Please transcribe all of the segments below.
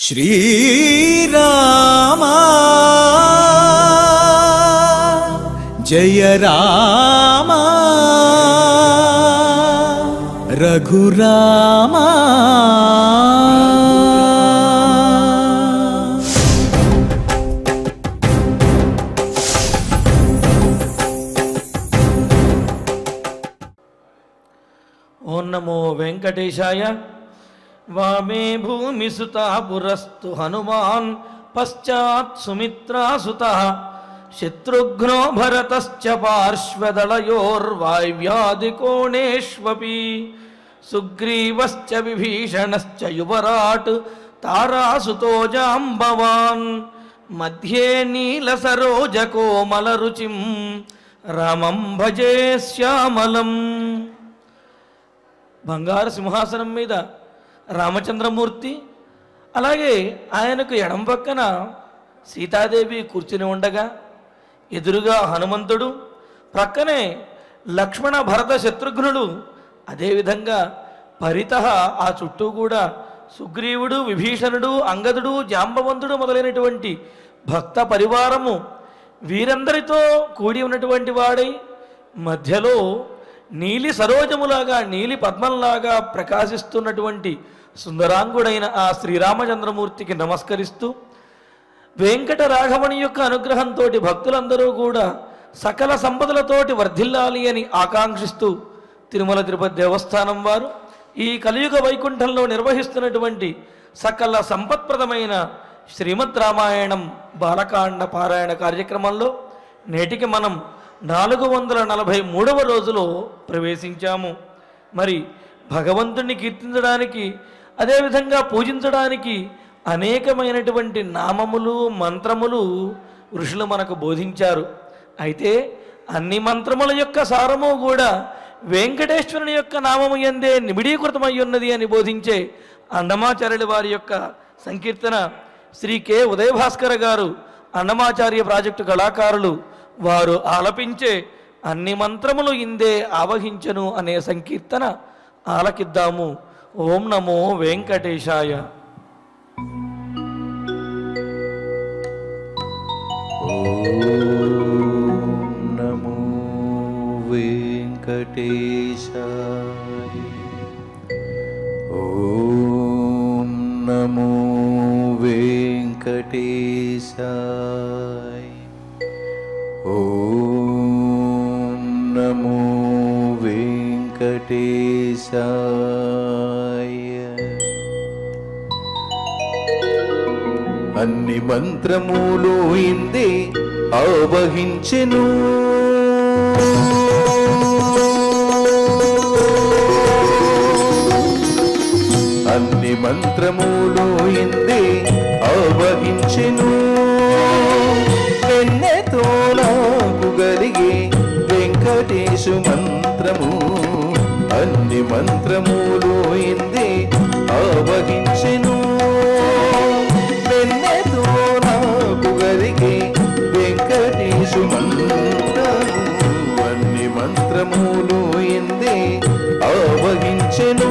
श्रीरामा जय रामा रघुरामा। ओं नमो वेंकटेशाय। वामे भूमिसुता पुरस्तु हनुमान् पश्चात् सुमित्रासुतः शत्रुघ्नो भरतश्च पार्श्वदलयोर्वायव्यादिकोणेष्वपि सुग्रीवश्च विभीषणश्च युवराट् तारासुतो जाम्बवान् मध्ये नीलसरोजकोमलरुचिं रामं भजे श्यामलम्। బంగారు సింహాసనం మీద రామచంద్రమూర్తి, అలాగే ఆయనకు ఎడం పక్కన సీతాదేవి కూర్చుని ఉండగా ఎదురుగా హనుమంతుడు, ప్రక్కనే లక్ష్మణ భరత శత్రుఘ్నుడు, అదేవిధంగా పరితః ఆ చుట్టూ కూడా సుగ్రీవుడు, విభీషణుడు, అంగదుడు, జాంబవంతుడు మొదలైనటువంటి భక్త పరివారము వీరందరితో కూడి ఉన్నటువంటి వాడై మధ్యలో నీలి సరోజములాగా నీలి పద్మంలాగా ప్రకాశిస్తున్నటువంటి సుందరాంగుడైన ఆ శ్రీరామచంద్రమూర్తికి నమస్కరిస్తూ, వెంకట రాఘవని యొక్క అనుగ్రహంతో భక్తులందరూ కూడా సకల సంపదలతోటి వర్ధిల్లాలి అని ఆకాంక్షిస్తూ తిరుమల తిరుపతి దేవస్థానం వారు ఈ కలియుగ వైకుంఠంలో నిర్వహిస్తున్నటువంటి సకల సంపత్ప్రదమైన శ్రీమద్ రామాయణం బాలకాండ పారాయణ కార్యక్రమంలో నేటికి మనం 443వ రోజులో ప్రవేశించాము. మరి భగవంతుణ్ణి కీర్తించడానికి, అదేవిధంగా పూజించడానికి అనేకమైనటువంటి నామములు మంత్రములు ఋషులు మనకు బోధించారు. అయితే అన్ని మంత్రముల యొక్క సారము కూడా వెంకటేశ్వరుని యొక్క నామము యందే నిబిడీకృతమై ఉన్నది అని బోధించే అన్నమాచార్యుల వారి యొక్క సంకీర్తన శ్రీ కె ఉదయభాస్కర్ గారు, అన్నమాచార్య ప్రాజెక్టు కళాకారులు వారు ఆలపించే అన్ని మంత్రములు ఇందే ఆవహించను అనే సంకీర్తన ఆలకిద్దాము. ఓం నమో వెంకటేశాయ. ఓం నమో వెంకటేశాయ. ఓం నమో వెంకటేశాయ. ఓం నమో వెంకటేశాయ. అన్ని మంత్రములు ఇందే ఆవహించెను, అన్ని మంత్రములు ఇందే ఆవహించెను. వెన్నెతో నాకు గలిగే వెంకటేశు మంత్రము, అన్ని మంత్రములు ఇందే ఆవహించెను. వెన్నెతో నాకు గలిగే వెంకటేశు మంత్రము, అన్ని మంత్రములు ఇందే ఆవహించెను.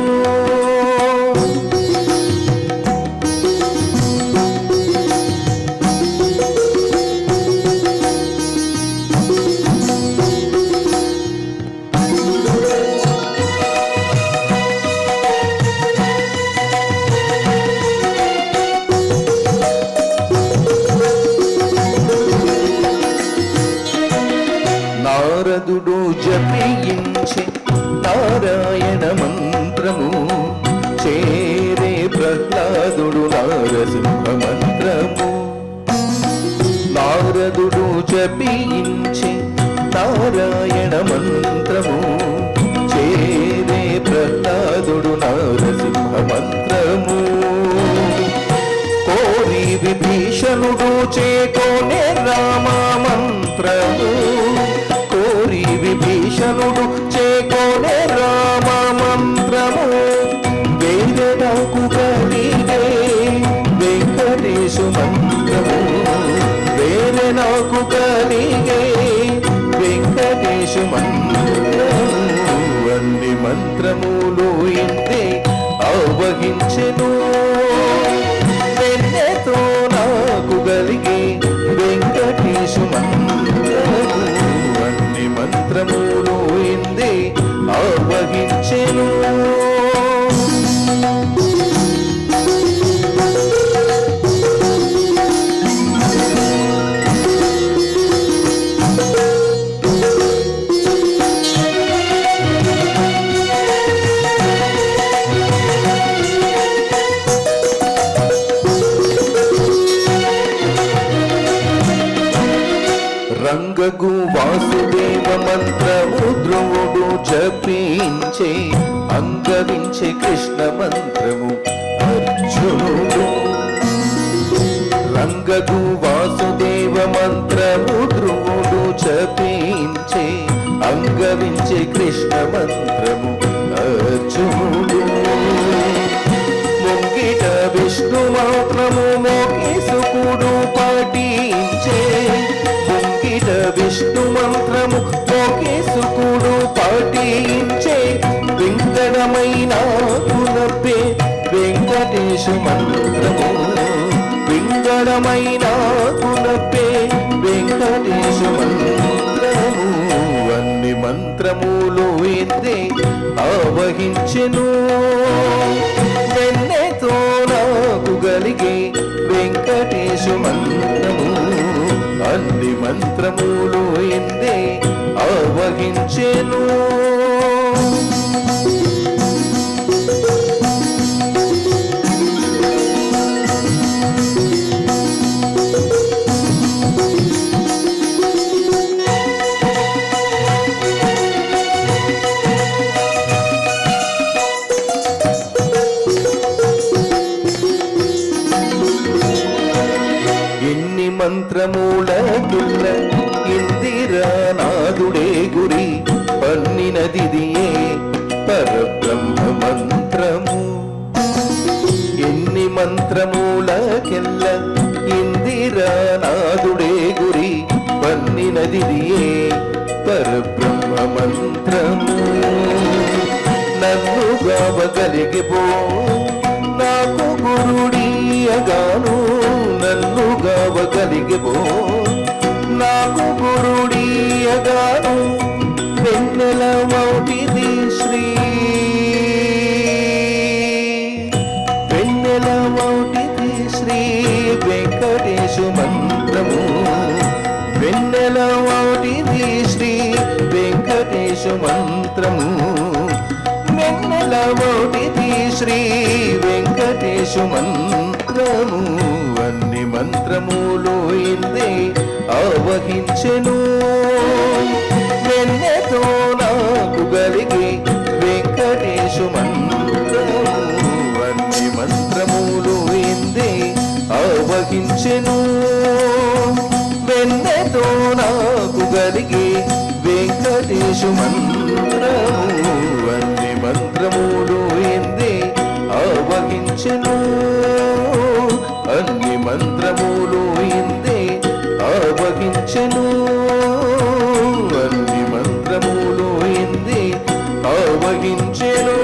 నారదుడు జపించే నారాయణ మంత్రము, చేరే ప్రహ్లాదుడు నారసింహ మంత్రము. నారదుడు జపించే నారాయణ మంత్రము, చేరే ప్రహ్లాదుడు నారసింహ మంత్రము. కోరి విభీషణుడు చేకోనే రామ మంత్రము, కోరి విభీషణుడు చేకోనే రామ మంత్రము. వేరే నాకు కలిగే వెంకటేశు మంత్రము, వేరే నాకు కలిగే వెంకటేశు మంత్రము. అన్ని మంత్రములు ఇంతే ఆవహించెను. వాసుదేవ మంత్రము ధ్రువుడు జపించే అంగవించే కృష్ణ మంత్రము అర్జునుడు. రంగకు వాసుదేవ మంత్రము ధ్రువుడు జపించే అంగవించే కృష్ణ మంత్రము అర్జునుడు. ముంగిట విష్ణు మంత్రము మోకేసుకుడు పాటించే ముంగిట విష్ణు మంత్రము మోకేసుకుడు పాటించే వెంకటమైన కునప్పే వెంకటేశు మంత్రము వెంకటమైన కునప్పే వెంకటేశు మంత్రము. అన్ని మంత్రములు ఎందే ఆవహించెను వెన్నెతో నాకు గలిగే వెంకటేశు మంత్రము. అన్ని మంత్రములు ఎందే ఆవహించెను. మంత్రమూలకుల్ల ఇందిరానాథుడే గురి పన్నినదిదియే పరబ్రహ్మ మంత్రము. ఎన్ని మంత్రమూలకెల్ల ఇందిరానాథుడే గురి పన్నినదిదియే పరబ్రహ్మ మంత్రము. నన్ను గావగలిగిపో నాకు గురుడీయగాను నన్ను గావగలిగిపో నాకు గురుడీయగాను వెన్నెల మౌటిది శ్రీ వెన్నెల మౌటిది శ్రీ వెంకటేశు మంత్రము వెన్నెల మౌటిది శ్రీ వెంకటేశు మంత్రము వెన్నెల మౌటిది శ్రీ వెంకటేశు మంత్రము. అన్ని మంత్రములు ఇందే ఆవహించెను వెన్నెతో నాకు గలిగే వెంకటేశు మంత్రము. అన్ని మంత్రములు ఇందే ఆవహించెను వెన్నెతో నాకు గలిగే వెంకటేశు మంత్రము. అన్ని మంత్రములు ఎందే ఆవహించెను అన్ని మంత్రములు ఎందే ఆవహించెను అన్ని మంత్రములు ఎందే ఆవహించెను.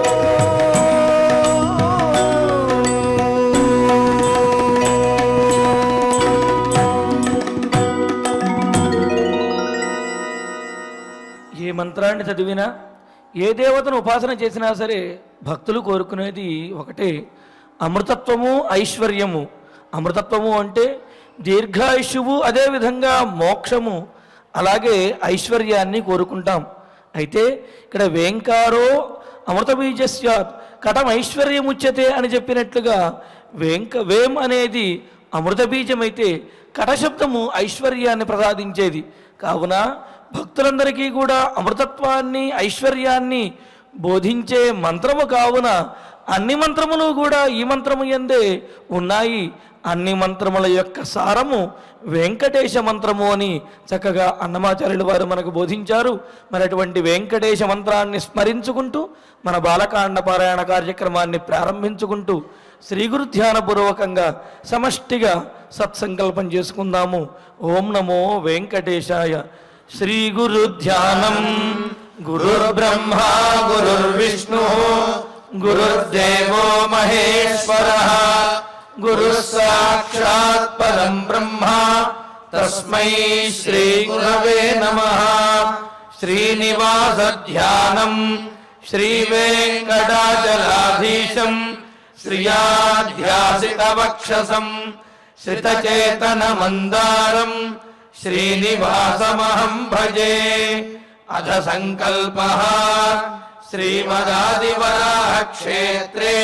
ఏ మంత్రాన్ని చదివినా ఏ దేవతను ఉపాసన చేసినా సరే భక్తులు కోరుకునేది ఒకటే, అమృతత్వము ఐశ్వర్యము. అమృతత్వము అంటే దీర్ఘాయుష్యువు, అదేవిధంగా మోక్షము, అలాగే ఐశ్వర్యాన్ని కోరుకుంటాం. అయితే ఇక్కడ వేంకారో అమృత బీజస్యాత్ కటం ఐశ్వర్యముచ్యతే అని చెప్పినట్లుగా వేం అనేది అమృత బీజమైతే కటశబ్దము ఐశ్వర్యాన్ని ప్రసాదించేది. కావున భక్తులందరికీ కూడా అమృతత్వాన్ని ఐశ్వర్యాన్ని బోధించే మంత్రము కావున అన్ని మంత్రములు కూడా ఈ మంత్రము యందే ఉన్నాయి. అన్ని మంత్రముల యొక్క సారము వెంకటేశ మంత్రము అని చక్కగా అన్నమాచార్యుల వారు మనకు బోధించారు. మరి అటువంటి వెంకటేశ మంత్రాన్ని స్మరించుకుంటూ మన బాలకాండ పారాయణ కార్యక్రమాన్ని ప్రారంభించుకుంటూ శ్రీ గురు ధ్యానపూర్వకంగా సమష్టిగా సత్సంకల్పం చేసుకుందాము. ఓం నమో వెంకటేశాయ. శ్రీ గురు ధ్యానం. గురుర్బ్రహ్మ గురుర్విష్ణు గురుర్దేవో మహేశ్వరః గురుః సాక్షాత్ పరం బ్రహ్మ తస్మై శ్రీ గురవే నమః. శ్రీనివాస ధ్యానం. శ్రీ వెంకటాచలాధీశం శ్రియాధ్యాసిత వక్షసం శ్రితచేతన మందారం శ్రీనివాసమహం భజే. అథ సంకల్పః శ్రీమదాదివరాహ క్షేత్రే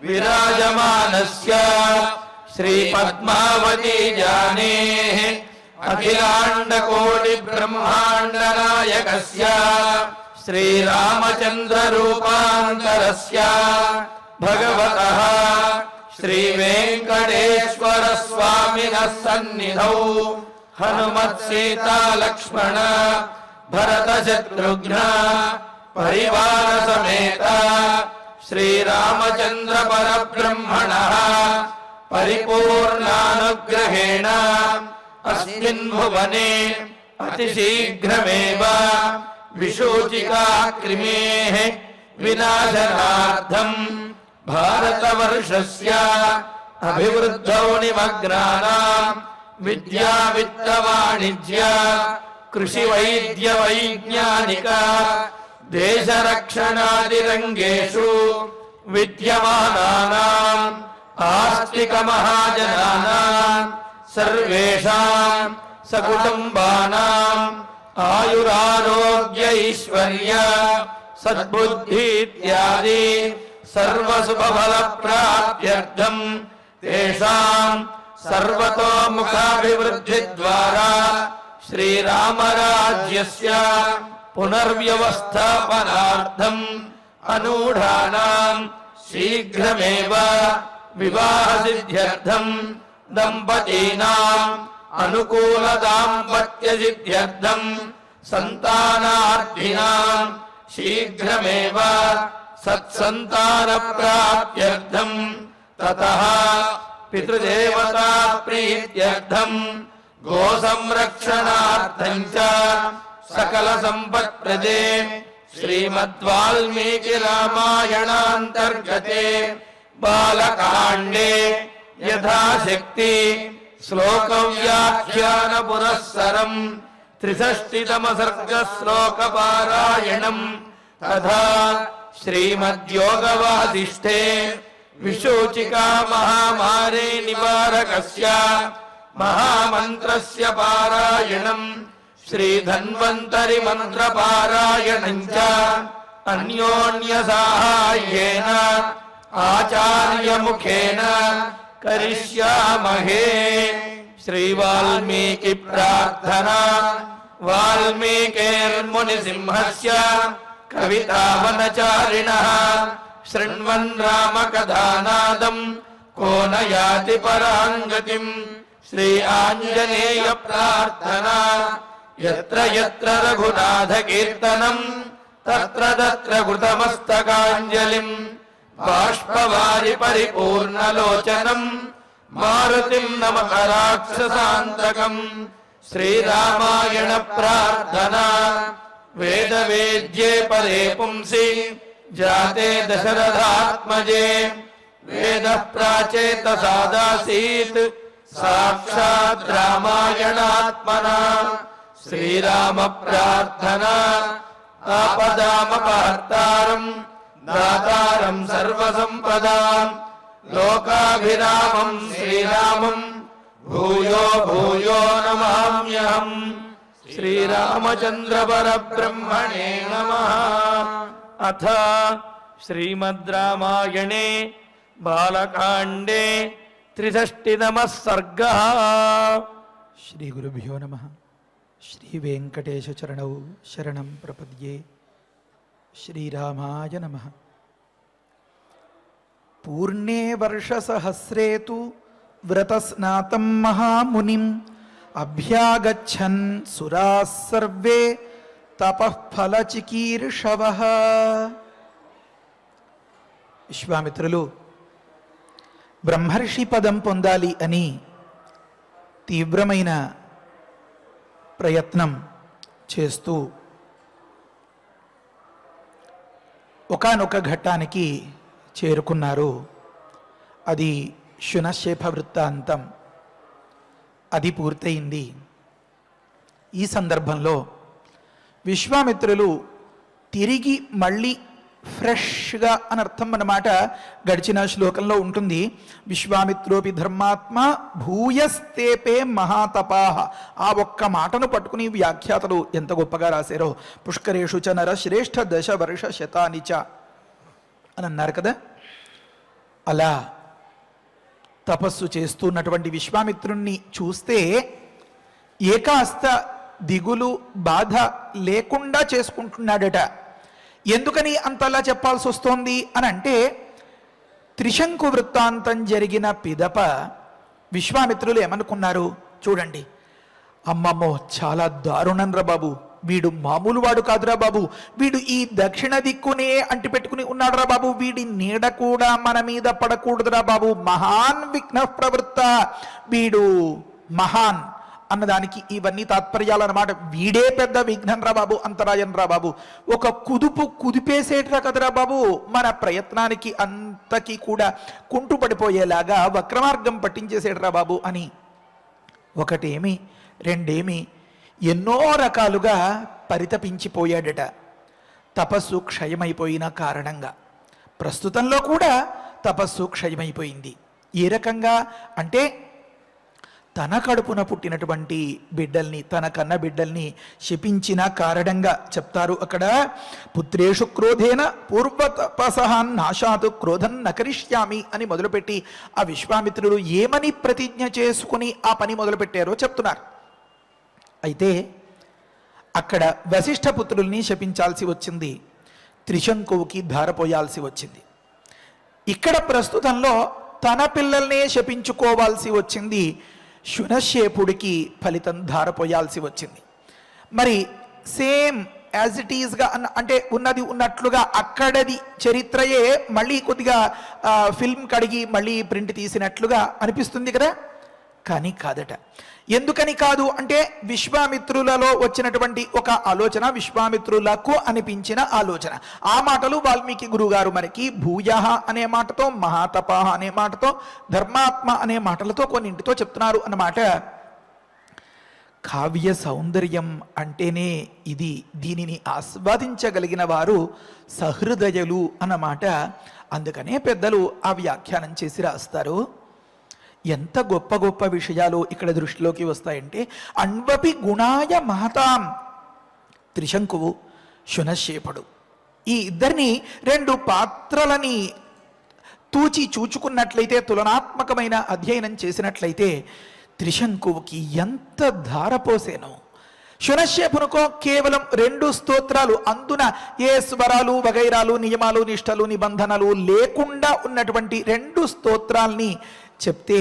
విరాజమానస్య శ్రీ పద్మావతి జానేః అఖిలాండకోటి బ్రహ్మాండ నాయకస్య శ్రీరామచంద్ర రూపాంతరస్య భగవతః శ్రీ వెంకటేశ్వర స్వామినః సన్నిధౌ హనుమత్ సీతా లక్ష్మణ భరత శత్రుఘ్న పరివార సమేత శ్రీరామచంద్ర పరబ్రహ్మణః పరిపూర్ణానుగ్రహేణ అస్మిన్ భువనే అతిశీఘ్రమేవ విశోచికా క్రిమేః వినాశనార్థం భారతవర్షస్య అభివృద్ధౌ నిమగ్నానాం విద్యా విత్త వాణిజ్య కృషి వైద్య వైజ్ఞానిక దేశ రక్షణాది రంగేషు విద్యమానానాం ఆస్తిక మహాజనానాం సర్వేషాం సకుటుంబానాం ఆయురారోగ్య ఐశ్వర్య సద్బుద్ధి ఇత్యాది సర్వశుభఫల ప్రాప్త్యర్థం తేషాం సర్వతోముఖాభివృద్ధి ద్వారా శ్రీరామరాజ్యస్య పునర్వ్యవస్థాపనార్థం అనూఢానాం శీఘ్రమేవ వివాహ సిద్ధ్యర్థం దంపతీనాం అనుకూల దాంపత్య సిద్ధ్యర్థం సంతానార్థినాం శీఘ్రమేవ సత్సంతాన ప్రాప్త్యర్థం తతః పితృదేవతా ప్రీత్యర్థం గో సంరక్షణార్థం చ సకల సంపత్ప్రదే శ్రీమద్వాల్మీకి రామాయణాంతర్గతే బాలకాండే యథాశక్తి శ్లోక వ్యాఖ్యాన పురస్సరం 63తమ సర్గ శ్లోక పారాయణం తథా శ్రీమద్యోగవాసిష్ఠే విశోచికా మహామారే నివారకస్య మహామంత్రస్య పారాయణం శ్రీధన్వంతరి మంత్ర పారాయణం చ అన్యోన్య సాహాయ్యేన ఆచార్య ముఖేన కరిష్యామహే. శ్రీ వాల్మీకి ప్రార్థనా. వాల్మీకిర్ముని సింహస్య కవితావనచారిణః శృణ్వన్ రామ కథానాదం కో న యాతి పరాంగతిం. శ్రీ ఆంజనేయ ప్రార్థనా. యత్ర యత్ర రఘునాథ కీర్తనం తత్ర తత్ర కృతమస్తకాంజలిం బాష్పవారి పరిపూర్ణలోచనం మారుతిం నమః రాక్షసాంతకం. శ్రీరామాయణ ప్రార్థనా. వేద వేద్యే పరే పుంసి జాతే దశరథాత్మజే వేద ప్రాచేత సాదాసీత్ సాక్షాత్ రామాయణాత్మనా. శ్రీరామ ప్రార్థనా. ఆపదామపహర్తారం దాతారం సర్వసంపదాం లోకాభిరామం శ్రీరామం భూయో భూయో నమామ్యహం. శ్రీరామచంద్ర పరబ్రహ్మణే నమః. అథ శ్రీమద్ రామాయణే బాలకాండే 63తమః సర్గః. శ్రీ గురుభ్యో నమః. శ్రీ వెంకటేశ చరణౌ శరణం ప్రపద్యే. శ్రీరామాయ నమః. పూర్ణే వర్షసహస్రే తు వ్రతస్నాతం మహామునిం అభ్యాగచ్చన్ సురాః సర్వే తపఃఫలచికీర్షవః. విశ్వామిత్రులు బ్రహ్మర్షి పదం పొందాలి అని తీవ్రమైన ప్రయత్నం చేస్తూ ఒకానొక ఘట్టానికి చేరుకున్నారు. అది శునశ్శేఫ వృత్తాంతం. అది పూర్తయింది. ఈ సందర్భంలో విశ్వామిత్రులు తిరిగి మళ్ళీ ఫ్రెష్గా అని అర్థం అన్నమాట. గడిచిన శ్లోకంలో ఉంటుంది, విశ్వామిత్రోపి ధర్మాత్మ భూయస్తేపే మహాతపాహ. ఆ ఒక్క మాటను పట్టుకుని వ్యాఖ్యాతలు ఎంత గొప్పగా రాశారో. పుష్కరేషు చ నర శ్రేష్ఠ దశ వర్ష శతానిచ అని అన్నారు కదా. అలా తపస్సు చేస్తున్నటువంటి విశ్వామిత్రుణ్ణి చూస్తే ఏకాస్త దిగులు బాధ లేకుండా చేసుకుంటున్నాడట. ఎందుకని అంతలా చెప్పాల్సి వస్తోంది అని అంటే, త్రిశంకు వృత్తాంతం జరిగిన పిదప విశ్వామిత్రులు ఏమనుకున్నారు చూడండి, అమ్మమ్మో చాలా దారుణం రా బాబు, వీడు మామూలు వాడు కాదురా బాబు, వీడు ఈ దక్షిణ దిక్కునే అంటిపెట్టుకుని ఉన్నాడురా బాబు, వీడి నీడ కూడా మన మీద పడకూడదురా బాబు, మహాన్ విఘ్న ప్రవృత్త, వీడు మహాన్ అన్నదానికి ఇవన్నీ తాత్పర్యాలు అన్నమాట. వీడే పెద్ద విఘ్నం రా బాబు, అంతరాయం రా బాబు, ఒక కుదిపేసేట్రా కదరా బాబు, మన ప్రయత్నానికి అంతకి కూడా కుంటుపడిపోయేలాగా వక్రమార్గం పట్టించేసేట్రా బాబు అని ఒకటేమి రెండేమి ఎన్నో రకాలుగా పరితపించిపోయాడట. తపస్సు క్షయమైపోయిన కారణంగా ప్రస్తుతంలో కూడా తపస్సు క్షయమైపోయింది. ఏ రకంగా అంటే, తన కడుపున పుట్టినటువంటి బిడ్డల్ని, తన కన్న బిడ్డల్ని శపించిన కారణంగా చెప్తారు అక్కడ. పుత్రేషు క్రోధేన పూర్వతపసహాన్ నాశాతు క్రోధం నకరిష్యామి అని మొదలుపెట్టి ఆ విశ్వామిత్రుడు ఏమని ప్రతిజ్ఞ చేసుకుని ఆ పని మొదలుపెట్టారో చెప్తున్నారు. అయితే అక్కడ వశిష్ఠ పుత్రుల్ని శపించాల్సి వచ్చింది, త్రిశంకువుకి ధారపోయాల్సి వచ్చింది. ఇక్కడ ప్రస్తుతంలో తన పిల్లల్నే శపించుకోవాల్సి వచ్చింది, శునశ్శేపుడికి ఫలితం ధారపోయాల్సి వచ్చింది. మరి సేమ్ యాజ్ ఇట్ ఈజ్గా అంటే ఉన్నది ఉన్నట్లుగా అక్కడది చరిత్రయే మళ్ళీ కొద్దిగా ఫిల్మ్ కడిగి మళ్ళీ ప్రింట్ తీసినట్లుగా అనిపిస్తుంది కదా, కానీ కాదట. ఎందుకని కాదు అంటే, విశ్వామిత్రులలో వచ్చినటువంటి ఒక ఆలోచన, విశ్వామిత్రులకు అనిపించిన ఆలోచన. ఆ మాటలు వాల్మీకి గురుగారు మనకి భూయః అనే మాటతో, మహాతపః అనే మాటతో, ధర్మాత్మ అనే మాటలతో కొన్నింటితో చెప్తున్నారు అన్నమాట. కావ్య సౌందర్యం అంటేనే ఇది, దీనిని ఆస్వాదించగలిగిన వారు సహృదయులు అన్నమాట. అందుకనే పెద్దలు ఆ వ్యాఖ్యానం చేసి రాస్తారు. ఎంత గొప్ప గొప్ప విషయాలు ఇక్కడ దృష్టిలోకి వస్తాయంటే, అన్వపి గుణాయ మహతాం, త్రిశంకువు శునశ్శేపుడు, ఈ ఇద్దరిని రెండు పాత్రలని తూచి చూచుకున్నట్లయితే, తులనాత్మకమైన అధ్యయనం చేసినట్లయితే త్రిశంకువుకి ఎంత ధారపోసేనో. శునశ్శేపునుకో కేవలం 2 స్తోత్రాలు, అందున ఏ స్వరాలు వగైరాలు నియమాలు నిష్టలు నిబంధనలు లేకుండా ఉన్నటువంటి 2 స్తోత్రాల్ని చెప్తే,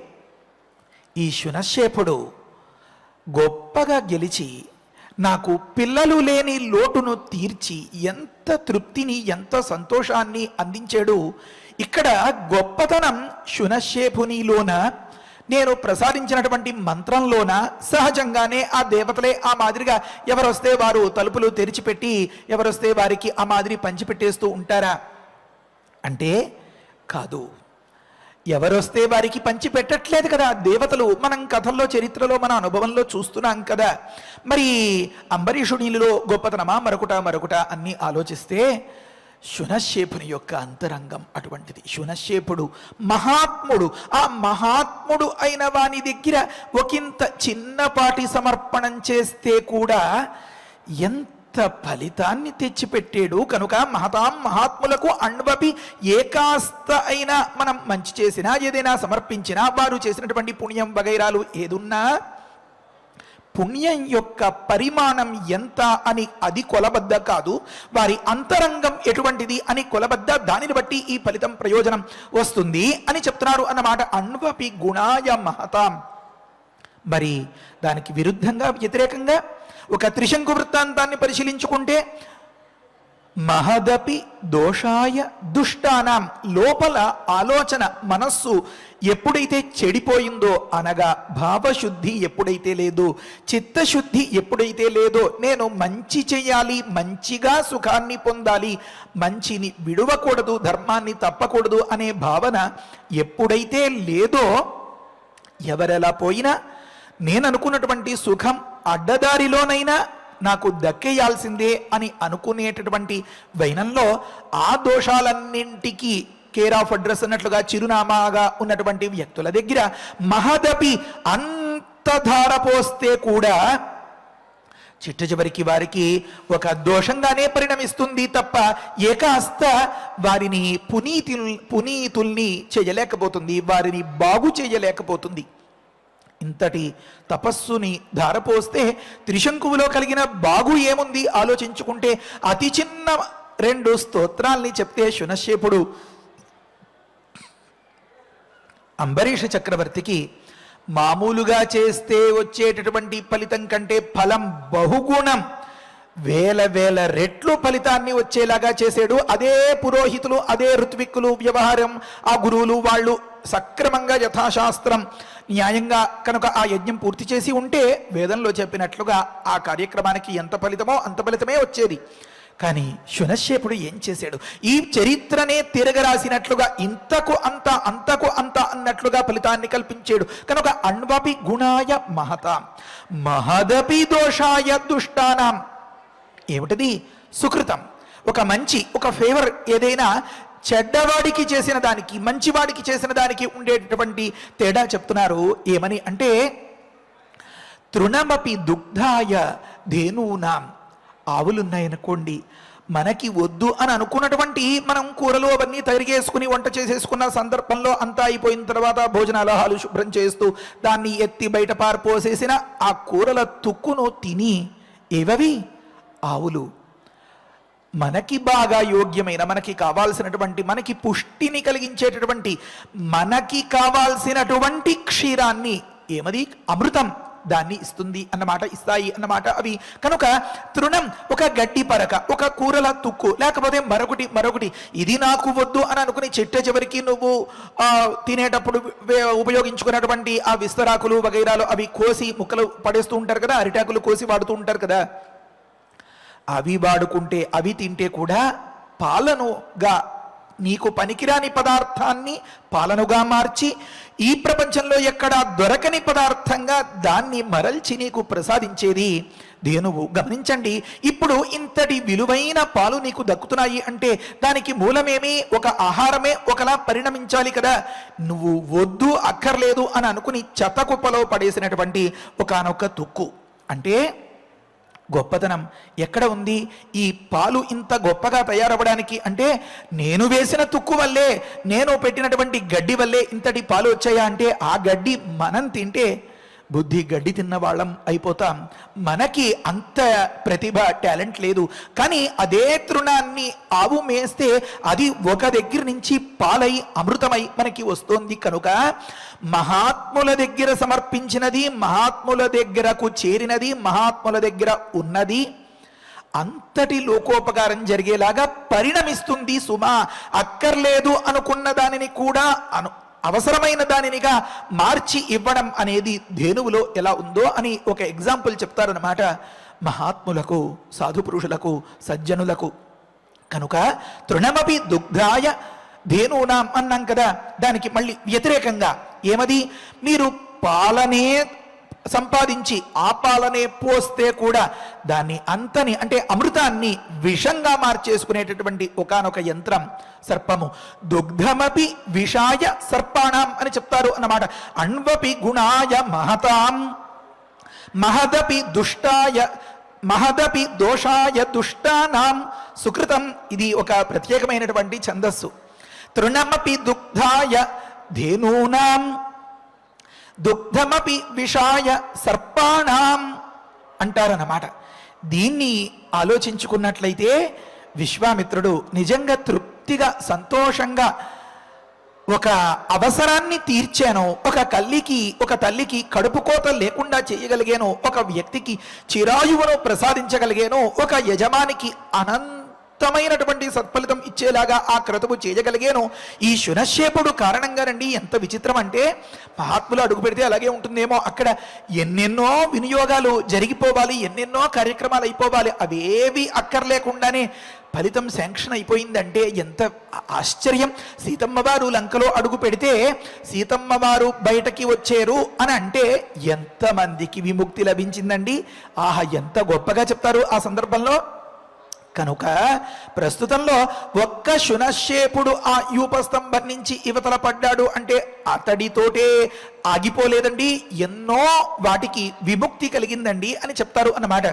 ఈ శునశ్శేపుడు గొప్పగా గెలిచి నాకు పిల్లలు లేని లోటును తీర్చి ఎంత తృప్తిని ఎంత సంతోషాన్ని అందించాడు. ఇక్కడ గొప్పతనం శునశ్శేపునిలోన, నేను ప్రసాదించినటువంటి మంత్రంలోన సహజంగానే ఆ దేవతలే ఆ మాదిరిగా ఎవరొస్తే వారు తలుపులు తెరిచిపెట్టి ఎవరొస్తే వారికి ఆ మాదిరి పంచిపెట్టేస్తూ ఉంటారా అంటే కాదు. ఎవరొస్తే వారికి పంచి పెట్టట్లేదు కదా దేవతలు. మనం కథల్లో చరిత్రలో మన అనుభవంలో చూస్తున్నాం కదా. మరి అంబరీషునిలో గొప్పతనమా మరొకట అన్ని ఆలోచిస్తే శునశ్శేపుని యొక్క అంతరంగం అటువంటిది. శునశ్శేపుడు మహాత్ముడు. ఆ మహాత్ముడు అయిన వాని దగ్గర ఒకంత చిన్నపాటి సమర్పణం చేస్తే కూడా ఎంత ఫలితాన్ని తెచ్చిపెట్టాడు. కనుక మహతాం మహాత్ములకు అణ్వపి ఏకాస్త అయినా మనం మంచి చేసినా ఏదైనా సమర్పించినా వారు చేసినటువంటి పుణ్యం వగైరాలు ఏదున్నా పుణ్యం యొక్క పరిమాణం ఎంత అని అది కొలబద్ద కాదు, వారి అంతరంగం ఎటువంటిది అని కొలబద్ద. దానిని బట్టి ఈ ఫలితం ప్రయోజనం వస్తుంది అని చెప్తున్నారు అన్నమాట. అణ్వపి గుణాయ మహతాం. మరి దానికి విరుద్ధంగా వ్యతిరేకంగా ఒక త్రిశంకు వృత్తాంతాన్ని పరిశీలించుకుంటే, మహదపి దోషాయ దుష్టానాం, లోపల ఆలోచన మనస్సు ఎప్పుడైతే చెడిపోయిందో, అనగా భావశుద్ధి ఎప్పుడైతే లేదో, చిత్తశుద్ధి ఎప్పుడైతే లేదో, నేను మంచి చెయ్యాలి, మంచిగా సుఖాన్ని పొందాలి, మంచిని విడవకూడదు, ధర్మాన్ని తప్పకూడదు అనే భావన ఎప్పుడైతే లేదో, ఎవరెలా పోయినా నేను అనుకున్నటువంటి సుఖం అడ్డదారిలోనైనా నాకు దక్కేయాల్సిందే అని అనుకునేటటువంటి వైనంలో ఆ దోషాలన్నింటికీ కేర్ ఆఫ్ అడ్రస్ అన్నట్లుగా చిరునామాగా ఉన్నటువంటి వ్యక్తుల దగ్గర మహదపి అంత ధార పోస్తే కూడా చిట్ట చివరికి వారికి ఒక దోషంగానే పరిణమిస్తుంది తప్ప ఏకాస్త వారిని పునీతుల్ని చేయలేకపోతుంది, వారిని బాగు చేయలేకపోతుంది. ఇంతటి తపస్సుని ధారపోస్తే త్రిశంకువులో కలిగిన బాగు ఏముంది ఆలోచించుకుంటే అతి చిన్న 2 స్తోత్రాల్ని చెప్తే శునశ్శేపుడు అంబరీష చక్రవర్తికి మామూలుగా చేస్తే వచ్చేటటువంటి ఫలితం కంటే ఫలం బహుగుణం వేల రెట్లు ఫలితాన్ని వచ్చేలాగా చేశాడు. అదే పురోహితులు, అదే ఋత్విక్కులు వ్యవహారం, ఆ గురువులు వాళ్ళు సక్రమంగా యథాశాస్త్రం న్యాయంగా కనుక ఆ యజ్ఞం పూర్తి చేసి ఉంటే వేదంలో చెప్పినట్లుగా ఆ కార్యక్రమానికి ఎంత ఫలితమో అంత ఫలితమే వచ్చేది. కానీ శునశ్శేపుడు ఏం చేశాడు? ఈ చరిత్రనే తిరగరాసినట్లుగా ఇంతకు అంత అంతకు అంత అన్నట్లుగా ఫలితాన్ని కల్పించాడు. కనుక అణ్వపి గుణాయ మహతాం మహదపి దోషాయ దుష్టానాం. ఏమిటది? సుకృతం. ఒక మంచి, ఒక ఫేవర్ ఏదైనా చెడ్డవాడికి చేసిన దానికి మంచివాడికి చేసిన దానికి ఉండేటటువంటి తేడా చెప్తున్నారు. ఏమని అంటే తృణమపి దుగ్ధాయ ధేనూనాం. ఆవులున్నాయనుకోండి, మనకి వద్దు అని అనుకున్నటువంటి మనం కూరలు అవన్నీ తరిగేసుకుని వంట చేసేసుకున్న సందర్భంలో అంతా అయిపోయిన తర్వాత భోజనాలహాలు శుభ్రం చేస్తూ దాన్ని ఎత్తి బయట పారిపోసేసిన ఆ కూరల తుక్కును తిని ఏవవి ఆవులు మనకి బాగా యోగ్యమైన, మనకి కావాల్సినటువంటి, మనకి పుష్టిని కలిగించేటటువంటి, మనకి కావాల్సినటువంటి క్షీరాన్ని, ఏమది అమృతం, దాన్ని ఇస్తుంది అన్నమాట, ఇస్తాయి అన్నమాట అవి. కనుక తృణం ఒక గడ్డి పరక, ఒక కూరల తుక్కు, లేకపోతే మరొకటి ఇది నాకు వద్దు అని అనుకుని చిట్ట చివరికి నువ్వు తినేటప్పుడు ఉపయోగించుకున్నటువంటి ఆ విస్తరాకులు వగైరాలు అవి కోసి ముక్కలు పడేస్తూ ఉంటారు కదా, అరిటాకులు కోసి వాడుతూ ఉంటారు కదా, అవి వాడుకుంటే అవి తింటే కూడా పాలనుగా నీకు పనికిరాని పదార్థాన్ని పాలనుగా మార్చి ఈ ప్రపంచంలో ఎక్కడా దొరకని పదార్థంగా దాన్ని మరల్చి నీకు ప్రసాదించేది ధేనువు. గమనించండి, ఇప్పుడు ఇంతటి విలువైన పాలు నీకు దక్కుతున్నాయి అంటే దానికి మూలమేమి? ఒక ఆహారమే ఒకలా పరిణమించాలి కదా. నువ్వు వద్దు అక్కర్లేదు అని అనుకుని చెత్తకుప్పలో పడేసినటువంటి ఒకానొక తుక్కు. అంటే గొప్పతనం ఎక్కడ ఉంది? ఈ పాలు ఇంత గొప్పగా తయారవ్వడానికి అంటే నేను వేసిన తుక్కు వల్లే, నేను పెట్టినటువంటి గడ్డి వల్లే ఇంతటి పాలు వచ్చాయా అంటే ఆ గడ్డి మనం తింటే బుద్ధి గడ్డి తిన్న వాళ్ళం అయిపోతాం. మనకి అంత ప్రతిభ, టాలెంట్ లేదు. కానీ అదే తృణాన్ని ఆవు మేస్తే అది ఒక దగ్గర నుంచి పాలై అమృతమై మనకి వస్తోంది. కనుక మహాత్ముల దగ్గర సమర్పించినది, మహాత్ముల దగ్గరకు చేరినది, మహాత్ముల దగ్గర ఉన్నది అంతటి లోకోపకారం జరిగేలాగా పరిణమిస్తుంది సుమా. అక్కర్లేదు అనుకున్న దానిని కూడా అవసరమైన దానినిగా మార్చి ఇవ్వడం అనేది ధేనువులో ఎలా ఉందో అని ఒక ఎగ్జాంపుల్ చెప్తారన్నమాట మహాత్ములకు, సాధు పురుషులకు, సజ్జనులకు. కనుక తృణమపి దుగ్ధాయ ధేనూనాం అన్నాం కదా, దానికి మళ్ళీ వ్యతిరేకంగా ఏమది? మీరు పాలనే సంపాదించి ఆ పాలనే పోస్తే కూడా దాన్ని అంతని అంటే అమృతాన్ని విషంగా మార్చేసుకునేటటువంటి ఒకానొక యంత్రం సర్పము. దుగ్ధమపి విషాయ సర్పాణం అని చెప్తారు అన్నమాట. అణ్వపి గుణాయ మహతాం మహదపి దుష్టాయ మహదపి దోషాయ దుష్టానాం సుకృతం. ఇది ఒక ప్రత్యేకమైనటువంటి ఛందస్సు. తృణమపి దుగ్ధాయ ధేనూనాం దుగ్ధమపి విషాయ సర్పాణాం అంటారన్నమాట. దీన్ని ఆలోచించుకున్నట్లయితే విశ్వామిత్రుడు నిజంగా తృప్తిగా, సంతోషంగా ఒక అవసరాన్ని తీర్చాను, ఒక తల్లికి కడుపు కోత లేకుండా చేయగలిగాను, ఒక వ్యక్తికి చిరాయువును ప్రసాదించగలిగాను, ఒక యజమానికి అనంతమైనటువంటి సత్ఫలితం ఇచ్చేలాగా ఆ క్రతువు చేయగలిగాను. ఈ శునశ్శేపుడు కారణంగానండి. ఎంత విచిత్రం అంటే మహాత్ములు అడుగు పెడితే అలాగే ఉంటుందేమో, అక్కడ ఎన్నెన్నో వినియోగాలు జరిగిపోవాలి, ఎన్నెన్నో కార్యక్రమాలు అయిపోవాలి, అవేవి అక్కర్లేకుండానే ఫలితం శాంక్షన్ అయిపోయిందంటే ఎంత ఆశ్చర్యం. సీతమ్మ వారు లంకలో అడుగు పెడితే సీతమ్మ వారు బయటకి వచ్చారు అని అంటే ఎంతమందికి విముక్తి లభించిందండి. ఆహా, ఎంత గొప్పగా చెప్తారు ఆ సందర్భంలో. కనుక ప్రస్తుతంలో ఒక్క శునశ్శేపుడు ఆ యూపస్తంభం నుంచి ఇవతల పడ్డాడు అంటే అతడితోటే ఆగిపోలేదండి, ఎన్నో వాటికి విముక్తి కలిగిందండి అని చెప్తారు అన్నమాట.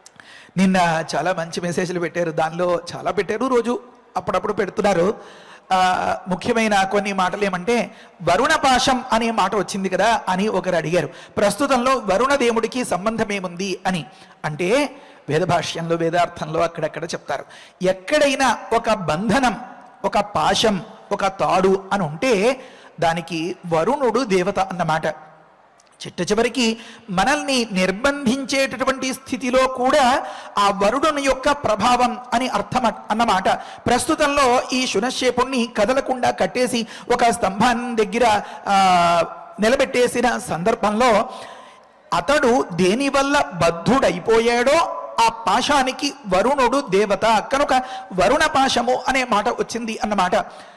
నిన్న చాలా మంచి మెసేజ్లు పెట్టారు, దానిలో చాలా పెట్టారు, రోజు అప్పుడప్పుడు పెడుతున్నారు. ముఖ్యమైన కొన్ని మాటలు ఏమంటే వరుణ పాశం అనే మాట వచ్చింది కదా అని ఒకరు అడిగారు. ప్రస్తుతంలో వరుణదేవుడికి సంబంధం ఏముంది అని అంటే వేదభాష్యంలో వేదార్థంలో అక్కడక్కడ చెప్తారు. ఎక్కడైనా ఒక బంధనం, ఒక పాశం, ఒక తాడు అని ఉంటే దానికి వరుణుడు దేవత అన్నమాట. చిట్ట చివరికి మనల్ని నిర్బంధించేటటువంటి స్థితిలో కూడా ఆ వరుడుని యొక్క ప్రభావం అని అర్థం అన్నమాట. ప్రస్తుతంలో ఈ శునశ్శేపుణ్ణి కదలకుండా కట్టేసి ఒక స్తంభం దగ్గర నిలబెట్టేసిన సందర్భంలో అతడు దేనివల్ల బద్ధుడైపోయాడో ఆ పాశానికి వరుణుడు దేవత కనుక వరుణ పాశము అనే మాట వచ్చింది అన్నమాట.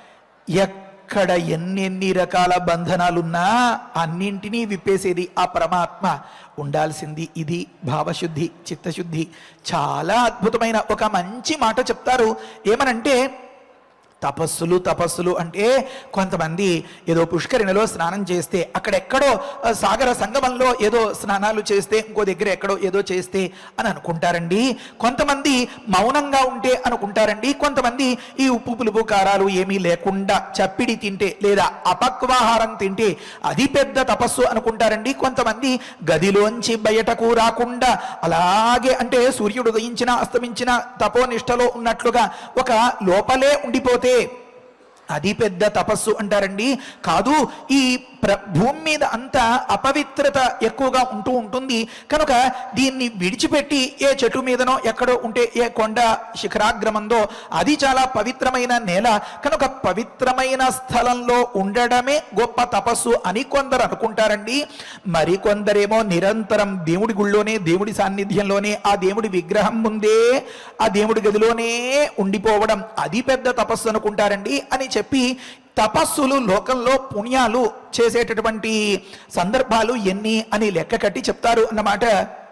ఎక్కడ ఎన్నెన్ని రకాల బంధనాలున్నా అన్నింటినీ విప్పేసేది ఆ పరమాత్మ ఉండాల్సింది. ఇది భావశుద్ధి, చిత్తశుద్ధి. చాలా అద్భుతమైన ఒక మంచి మాట చెప్తారు. ఏమనంటే తపస్సులు తపస్సులు అంటే కొంతమంది ఏదో పుష్కరిణిలో స్నానం చేస్తే, అక్కడెక్కడో సాగర సంగమంలో ఏదో స్నానాలు చేస్తే, ఇంకో దగ్గర ఎక్కడో ఏదో చేస్తే అని అనుకుంటారండి. కొంతమంది మౌనంగా ఉంటే అనుకుంటారండి. కొంతమంది ఈ ఉప్పు పులుపు కారాలు ఏమీ లేకుండా చప్పిడి తింటే లేదా అపక్వాహారం తింటే అది పెద్ద తపస్సు అనుకుంటారండి. కొంతమంది గదిలోంచి బయటకు రాకుండా అలాగే అంటే సూర్యుడు ఉదయించిన అస్తమించిన తపోనిష్టలో ఉన్నట్లుగా ఒక లోపలే ఉండిపోతే అది పెద్ద తపస్సు అంటారండి. కాదు, ఈ భూమి మీద అంతా అపవిత్రత ఎక్కువగా ఉంటూ ఉంటుంది కనుక దీన్ని విడిచిపెట్టి ఏ చెట్టు మీదనో ఎక్కడో ఉంటే ఏ కొండ శిఖరాగ్రమందో అది చాలా పవిత్రమైన నేల కనుక పవిత్రమైన స్థలంలో ఉండడమే గొప్ప తపస్సు అని కొందరు అనుకుంటారండి. మరికొందరేమో నిరంతరం దేవుడి గుళ్ళోనే, దేవుడి సాన్నిధ్యంలోనే, ఆ దేవుడి విగ్రహం ముందే, ఆ దేవుడి గదిలోనే ఉండిపోవడం అది పెద్ద తపస్సు అనుకుంటారండి అని చెప్పి తపస్సులు లోకంలో పుణ్యాలు చేసేటటువంటి సందర్భాలు ఎన్ని అని లెక్క కట్టి చెప్తారు అన్నమాట.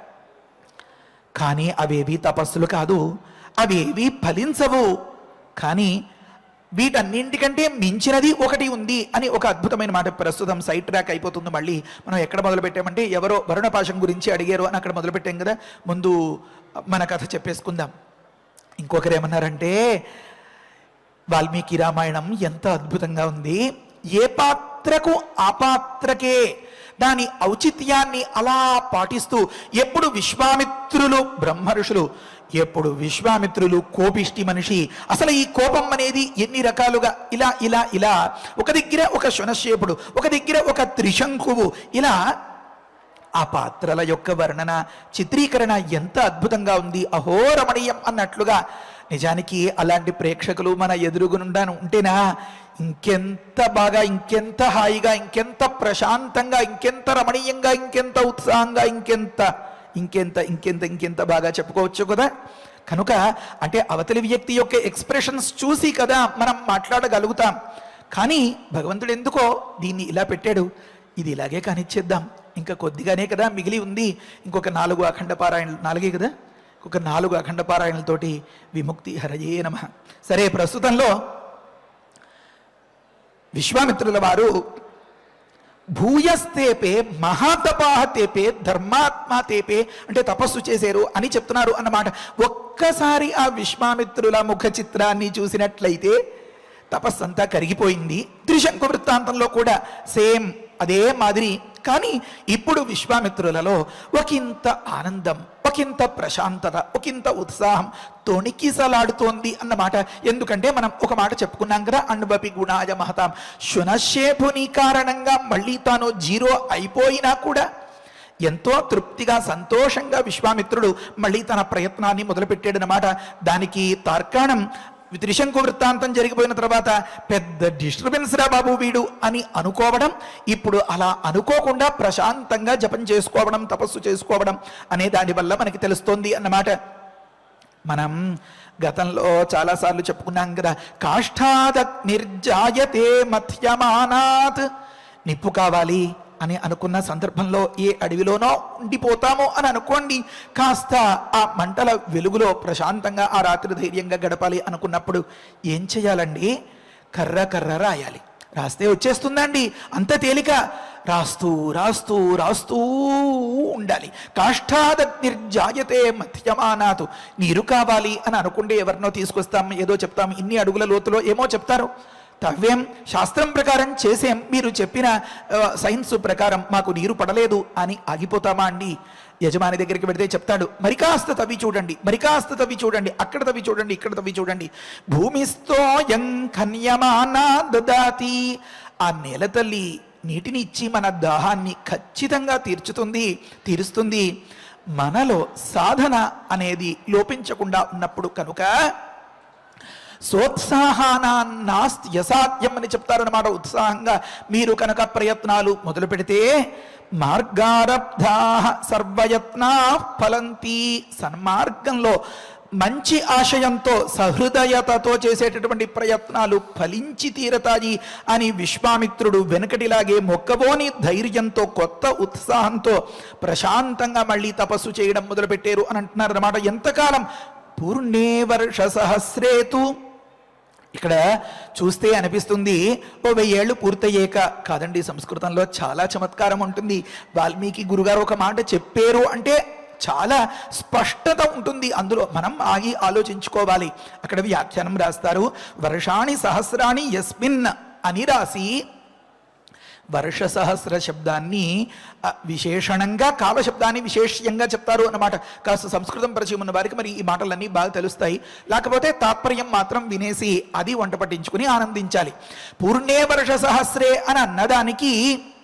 కానీ అవేవి తపస్సులు కాదు, అవేవి ఫలించవు. కానీ వీటన్నింటికంటే మించినది ఒకటి ఉంది అని ఒక అద్భుతమైన మాట. ప్రస్తుతం సైడ్ ట్రాక్ అయిపోతుంది. మళ్ళీ మనం ఎక్కడ మొదలు పెట్టామంటే ఎవరో వరుణపాశం గురించి అడిగారు అని అక్కడ మొదలు పెట్టాం కదా. ముందు మన కథ చెప్పేసుకుందాం. ఇంకొకరు ఏమన్నారంటే వాల్మీకి రామాయణం ఎంత అద్భుతంగా ఉంది. ఏ పాత్రకు ఆ పాత్రకే దాని ఔచిత్యాన్ని అలా పాటిస్తూ ఎప్పుడు విశ్వామిత్రులు బ్రహ్మఋషులు, ఎప్పుడు విశ్వామిత్రులు కోపిష్టి మనిషి. అసలు ఈ కోపం అనేది ఎన్ని రకాలుగా ఇలా ఇలా ఇలా ఒక దగ్గర ఒక శునశ్శేపుడు, ఒక దగ్గర ఒక త్రిశంకువు, ఇలా ఆ పాత్రల యొక్క వర్ణన చిత్రీకరణ ఎంత అద్భుతంగా ఉంది. అహోరమణీయం అన్నట్లుగా. నిజానికి అలాంటి ప్రేక్షకులు మన ఎదురుగునుండా ఉంటేనా ఇంకెంత బాగా, ఇంకెంత హాయిగా, ఇంకెంత ప్రశాంతంగా, ఇంకెంత రమణీయంగా, ఇంకెంత ఉత్సాహంగా, ఇంకెంత ఇంకెంత ఇంకెంత ఇంకెంత బాగా చెప్పుకోవచ్చు కదా. కనుక అంటే అవతలి వ్యక్తి యొక్క ఎక్స్ప్రెషన్స్ చూసి కదా మనం మాట్లాడగలుగుతాం. కానీ భగవంతుడు ఎందుకో దీన్ని ఇలా పెట్టాడు. ఇది ఇలాగే కానిచ్చేద్దాం, ఇంకా కొద్దిగానే కదా మిగిలి ఉంది, ఇంకొక 4 అఖండ పారాయణలు, 4 కదా, ఒక 4 అఖండ పారాయణలతోటి విముక్తి. హరయే నమః. సరే, ప్రస్తుతంలో విశ్వామిత్రుల వారు భూయస్తేపే మహాతపాహ తేపే ధర్మాత్మా తేపే అంటే తపస్సు చేశారు అని చెప్తున్నారు అన్నమాట. ఒక్కసారి ఆ విశ్వామిత్రుల ముఖ చిత్రాన్ని చూసినట్లయితే తపస్సంతా కరిగిపోయింది. త్రిశంకు వృత్తాంతంలో కూడా సేమ్ అదే మాదిరి. కానీ ఇప్పుడు విశ్వామిత్రులలో ఒకంత ఆనందం, ఒకంత ప్రశాంతత, ఒకంత ఉత్సాహం తొణికిసలాడుతోంది అన్నమాట. ఎందుకంటే మనం ఒక మాట చెప్పుకున్నాం కదా, అణువపి గుణాయ మహతాం. శునశ్శేపుని కారణంగా మళ్ళీ తాను 0 అయిపోయినా కూడా ఎంతో తృప్తిగా సంతోషంగా విశ్వామిత్రుడు మళ్ళీ తన ప్రయత్నాన్ని మొదలుపెట్టాడనమాట. దానికి తార్కాణం త్రిశంకు వృత్తాంతం జరిగిపోయిన తర్వాత పెద్ద డిస్టర్బెన్స్ రా బాబు వీడు అని అనుకోవడం, ఇప్పుడు అలా అనుకోకుండా ప్రశాంతంగా జపం చేసుకోవడం, తపస్సు చేసుకోవడం అనే దానివల్ల మనకి తెలుస్తోంది అన్నమాట. మనం గతంలో చాలాసార్లు చెప్పుకున్నాం కదా, కాష్ఠాద నిర్జాయతే మధ్యమానాత్. నిప్పు కావాలి అని అనుకున్న సందర్భంలో ఏ అడవిలోనో ఉండిపోతామో అని అనుకోండి, కాస్త ఆ మంటల వెలుగులో ప్రశాంతంగా ఆ రాత్రి ధైర్యంగా గడపాలి అనుకున్నప్పుడు ఏం చేయాలండి? కర్ర రాయాలి. రాస్తే వచ్చేస్తుందండి, అంత తేలిక. రాస్తూ రాస్తూ రాస్తూ ఉండాలి. కాష్ఠాద నిర్జాయతే మధ్యమానాతు. నీరు కావాలి అని అనుకుంటే ఎవరినో తీసుకొస్తాం, ఏదో చెప్తాం, ఇన్ని అడుగుల లోతులో ఏమో చెప్తారు. తవ్వేం, శాస్త్రం ప్రకారం చేసేం, మీరు చెప్పిన సైన్స్ ప్రకారం మాకు నీరు పడలేదు అని ఆగిపోతామా అండి? యజమాని దగ్గరికి పెడితే చెప్తాడు, మరి కాస్త తవ్వి చూడండి, మరి కాస్త తవ్వి చూడండి, అక్కడ తవ్వి చూడండి, ఇక్కడ తవ్వి చూడండి. భూమిస్తోయం కన్యమానా దదాతి. ఆ నేల తల్లి నీటిని ఇచ్చి మన దాహాన్ని ఖచ్చితంగా తీరుస్తుంది. మనలో సాధన అనేది లోపించకుండా ఉన్నప్పుడు కనుక సోత్సాహానాస్తి యసాధ్యం అని చెప్తారన్నమాట. ఉత్సాహంగా మీరు కనుక ప్రయత్నాలు మొదలు పెడితే మార్గారబ్ధా సర్వయత్నా ఫలంతి. సన్మార్గంలో మంచి ఆశయంతో సహృదయతతో చేసేటటువంటి ప్రయత్నాలు ఫలించి తీరతాయి అని విశ్వామిత్రుడు వెనుకటిలాగే మొక్కబోని ధైర్యంతో కొత్త ఉత్సాహంతో ప్రశాంతంగా మళ్ళీ తపస్సు చేయడం మొదలుపెట్టారు అని అంటున్నారు అన్నమాట. ఎంతకాలం? పూర్ణే వర్ష సహస్రేతు. ఇక్కడ చూస్తే అనిపిస్తుంది 1000 ఏళ్ళు పూర్తయ్యాక. కాదండి, సంస్కృతంలో చాలా చమత్కారం ఉంటుంది. వాల్మీకి గురుగారు ఒక మాట చెప్పారు అంటే చాలా స్పష్టత ఉంటుంది అందులో. మనం ఆగి ఆలోచించుకోవాలి. అక్కడ వ్యాఖ్యానం రాస్తారు, వర్షాణి సహస్రాణి యస్మిన్ అని రాసి వర్ష సహస్ర శబ్దాన్ని విశేషణంగా, కాలశబ్దాన్ని విశేష్యంగా చెప్తారు అన్నమాట. కాస్త సంస్కృతం పరిచయం ఉన్న వారికి మరి ఈ మాటలన్నీ బాగా తెలుస్తాయి. లేకపోతే తాత్పర్యం మాత్రం వినేసి అది వంట పట్టించుకుని ఆనందించాలి. పూర్ణే వర్ష సహస్రే అని అన్నదానికి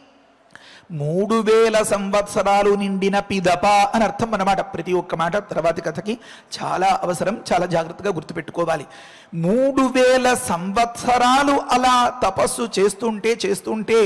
3000 సంవత్సరాలు నిండిన పిదప అని అర్థం అన్నమాట. ప్రతి ఒక్క మాట తర్వాతి కథకి చాలా అవసరం, చాలా జాగ్రత్తగా గుర్తుపెట్టుకోవాలి. 3000 సంవత్సరాలు అలా తపస్సు చేస్తుంటే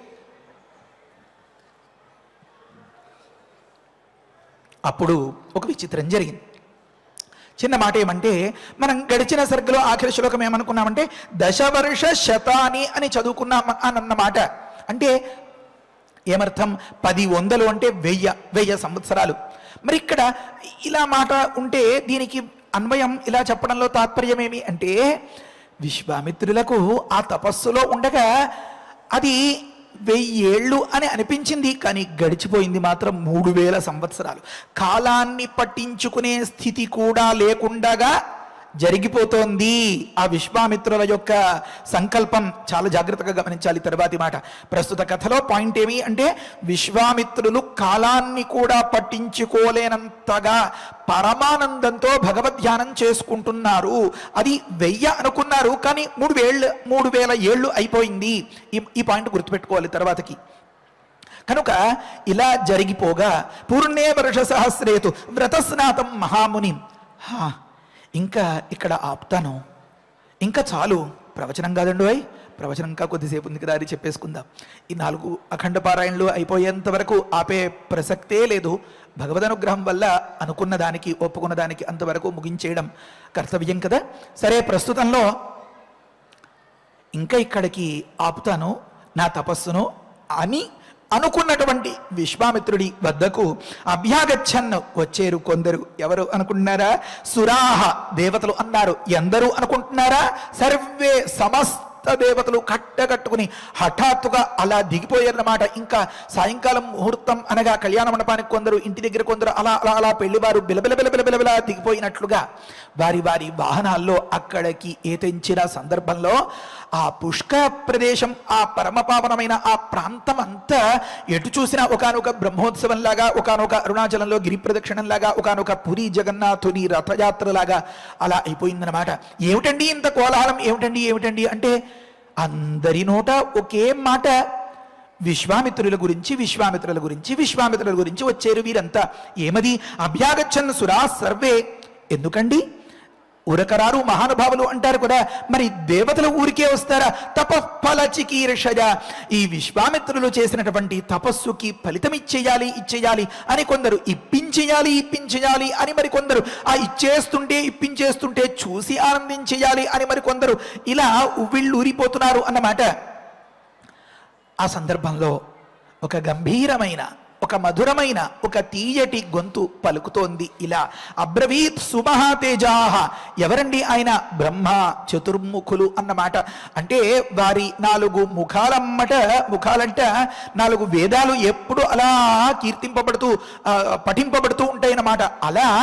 అప్పుడు ఒక విచిత్రం జరిగింది. చిన్న మాట ఏమంటే, మనం గడిచిన సర్గలో ఆఖరి శ్లోకం ఏమనుకున్నామంటే దశవర్ష శతాని అని చదువుకున్నాం అన్నమాట. అంటే ఏమర్థం? 10 అంటే 1000 సంవత్సరాలు. మరి ఇక్కడ ఇలా మాట ఉంటే దీనికి అన్వయం ఇలా చెప్పడంలో తాత్పర్యం ఏమి అంటే, విశ్వామిత్రులకు ఆ తపస్సులో ఉండగా అది 1000 ఏళ్ళు అని అనిపించింది, కానీ గడిచిపోయింది మాత్రం 3000 సంవత్సరాలు. కాలాన్ని పట్టించుకునే స్థితి కూడా లేకుండగా జరిగిపోతోంది ఆ విశ్వామిత్రుల యొక్క సంకల్పం. చాలా జాగ్రత్తగా గమనించాలి తర్వాతి మాట. ప్రస్తుత కథలో పాయింట్ ఏమి అంటే, విశ్వామిత్రులు కాలాన్ని కూడా పట్టించుకోలేనంతగా పరమానందంతో భగవద్ధ్యానం చేసుకుంటున్నారు. అది 1000 అనుకున్నారు, కానీ 3000 ఏళ్ళు అయిపోయింది. ఈ పాయింట్ గుర్తుపెట్టుకోవాలి తర్వాతకి. కనుక ఇలా జరిగిపోగా పూర్ణే వర్ష సహస్రేతు వ్రతస్నాతం మహాముని. ఇంకా ఇక్కడ ఆపుతాను, ఇంకా చాలు. ప్రవచనం కాదండి అయి, ప్రవచనం ఇంకా కొద్దిసేపు ఉంది కదా, అది చెప్పేసుకుందాం. ఈ 4 అఖండ పారాయణలు అయిపోయేంత వరకు ఆపే ప్రసక్తే లేదు. భగవదనుగ్రహం వల్ల అనుకున్న దానికి, ఒప్పుకున్న దానికి అంతవరకు ముగించేయడం కర్తవ్యం కదా. సరే, ప్రస్తుతంలో ఇంకా ఇక్కడికి ఆపుతాను నా తపస్సును అని అనుకున్నటువంటి విశ్వామిత్రుడి వద్దకు అభ్యాగచ్చన్ వచ్చేరు కొందరు. ఎవరు అనుకుంటున్నారా? సురాహ, దేవతలు అన్నారు. ఎందరు అనుకుంటున్నారా? సర్వే, సమస్త దేవతలు కట్టకట్టుకుని హఠాత్తుగా అలా దిగిపోయారన్నమాట. ఇంకా సాయంకాలం ముహూర్తం అనగా కళ్యాణ మండపానికి కొందరు, ఇంటి దగ్గర కొందరు అలా అలా అలా పెళ్లివారు బిలబిలబిలబిలబిలా దిగిపోయినట్లుగా వారి వారి వాహనాల్లో అక్కడికి ఏతించిన సందర్భంలో ఆ పుష్కర ప్రదేశం, ఆ పరమపావనమైన ఆ ప్రాంతం అంతా ఎటు చూసినా ఒకనొక బ్రహ్మోత్సవంలాగా, ఒకనొక అరుణాచలంలో గిరి ప్రదక్షిణంలాగా, ఒకనొక పురి జగన్నాథుని రథయాత్రలాగా అలా అయిపోయిందన్నమాట. ఏమిటండి ఇంత కోలాహలం, ఏమిటండి అంటే అందరి నోట ఒకే మాట, విశ్వామిత్రుల గురించి వచ్చారు వీరంతా. ఏమది? అభ్యాగచ్చన్ సురా సర్వే. ఎందుకండి? ఉరకరారు మహానుభావులు అంటారు కదా, మరి దేవతలు ఊరికే వస్తారా? తపఫల చికీర్షజ. ఈ విశ్వామిత్రులు చేసినటువంటి తపస్సుకి ఫలితం ఇచ్చేయాలి అని కొందరు, ఇప్పించేయాలి అని మరి కొందరు, ఆ ఇప్పించేస్తుంటే చూసి ఆనందించేయాలి అని మరి కొందరు, ఇలా ఉవ్విళ్ళూరిపోతున్నారు అన్నమాట. ఆ సందర్భంలో ఒక గంభీరమైన, ఒక మధురమైన, ఒక తీయటి గొంతు పలుకుతోంది ఇలా. అబ్రవీత్ సుమహాతేజాహ. ఎవరండి ఆయన? బ్రహ్మ చతుర్ముఖులు అన్నమాట. అంటే వారి 4 ముఖాలంట 4 వేదాలు ఎప్పుడు అలా కీర్తింపబడుతూ పఠింపబడుతూ ఉంటాయన్నమాట. అలా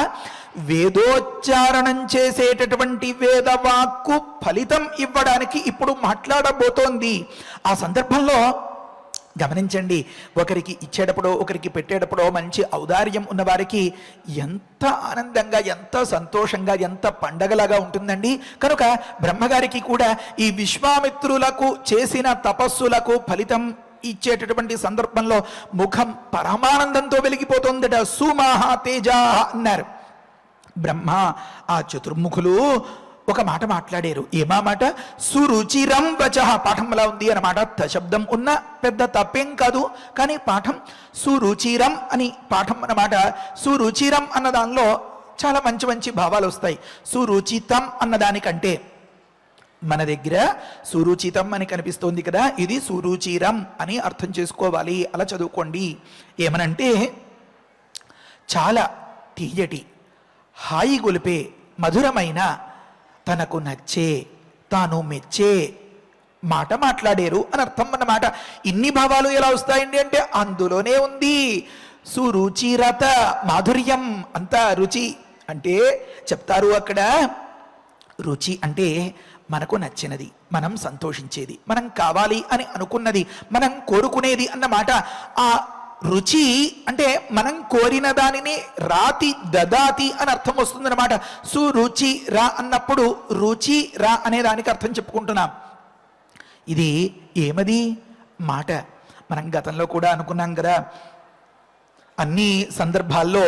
వేదోచ్చారణం చేసేటటువంటి వేదవాక్కు ఫలితం ఇవ్వడానికి ఇప్పుడు మాట్లాడబోతోంది. ఆ సందర్భంలో గమనించండి, ఒకరికి ఇచ్చేటప్పుడో ఒకరికి పెట్టేటప్పుడో మంచి ఔదార్యం ఉన్నవారికి ఎంత ఆనందంగా, ఎంత సంతోషంగా, ఎంత పండగలాగా ఉంటుందండి. కనుక బ్రహ్మగారికి కూడా ఈ విశ్వామిత్రులకు చేసిన తపస్సులకు ఫలితం ఇచ్చేటటువంటి సందర్భంలో ముఖం పరమానందంతో వెలిగిపోతుందట. సుమహా తేజ అన్నారు బ్రహ్మ. ఆ చతుర్ముఖులు ఒక మాట మాట్లాడారు. ఏమా మాట? సురుచిరం వచ. పాఠం ఎలా ఉంది అన్నమాట. శబ్దం ఉన్న పెద్ద తప్పేం కాదు, కానీ పాఠం సురుచిరం అని పాఠం అన్నమాట. సురుచిరం అన్న దానిలో చాలా మంచి మంచి భావాలు వస్తాయి. సురుచితం అన్నదానికంటే మన దగ్గర సురుచితం అని కనిపిస్తోంది కదా, ఇది సురుచిరం అని అర్థం చేసుకోవాలి. అలా చదువుకోండి. ఏమనంటే చాలా తీయటి, హాయి గొలిపే, మధురమైన, తనకు నచ్చే, తాను మెచ్చే మాట మాట్లాడారు అని అర్థం అన్నమాట. ఇన్ని భావాలు ఎలా వస్తాయండి అంటే అందులోనే ఉంది. సురుచిరత, మాధుర్యం, అంతా రుచి అంటే చెప్తారు అక్కడ. రుచి అంటే మనకు నచ్చినది, మనం సంతోషించేది, మనం కావాలి అని అనుకున్నది, మనం కోరుకునేది అన్నమాట. ఆ రుచి అంటే మనం కోరిన దానిని రాతి దదాతి అని అర్థం వస్తుందన్నమాట. సురుచి రా అన్నప్పుడు రుచి రా అనే దానికి అర్థం చెప్పుకుంటున్నాం. ఇది ఏమది మాట. మనం గతంలో కూడా అనుకున్నాం కదా, అన్ని సందర్భాల్లో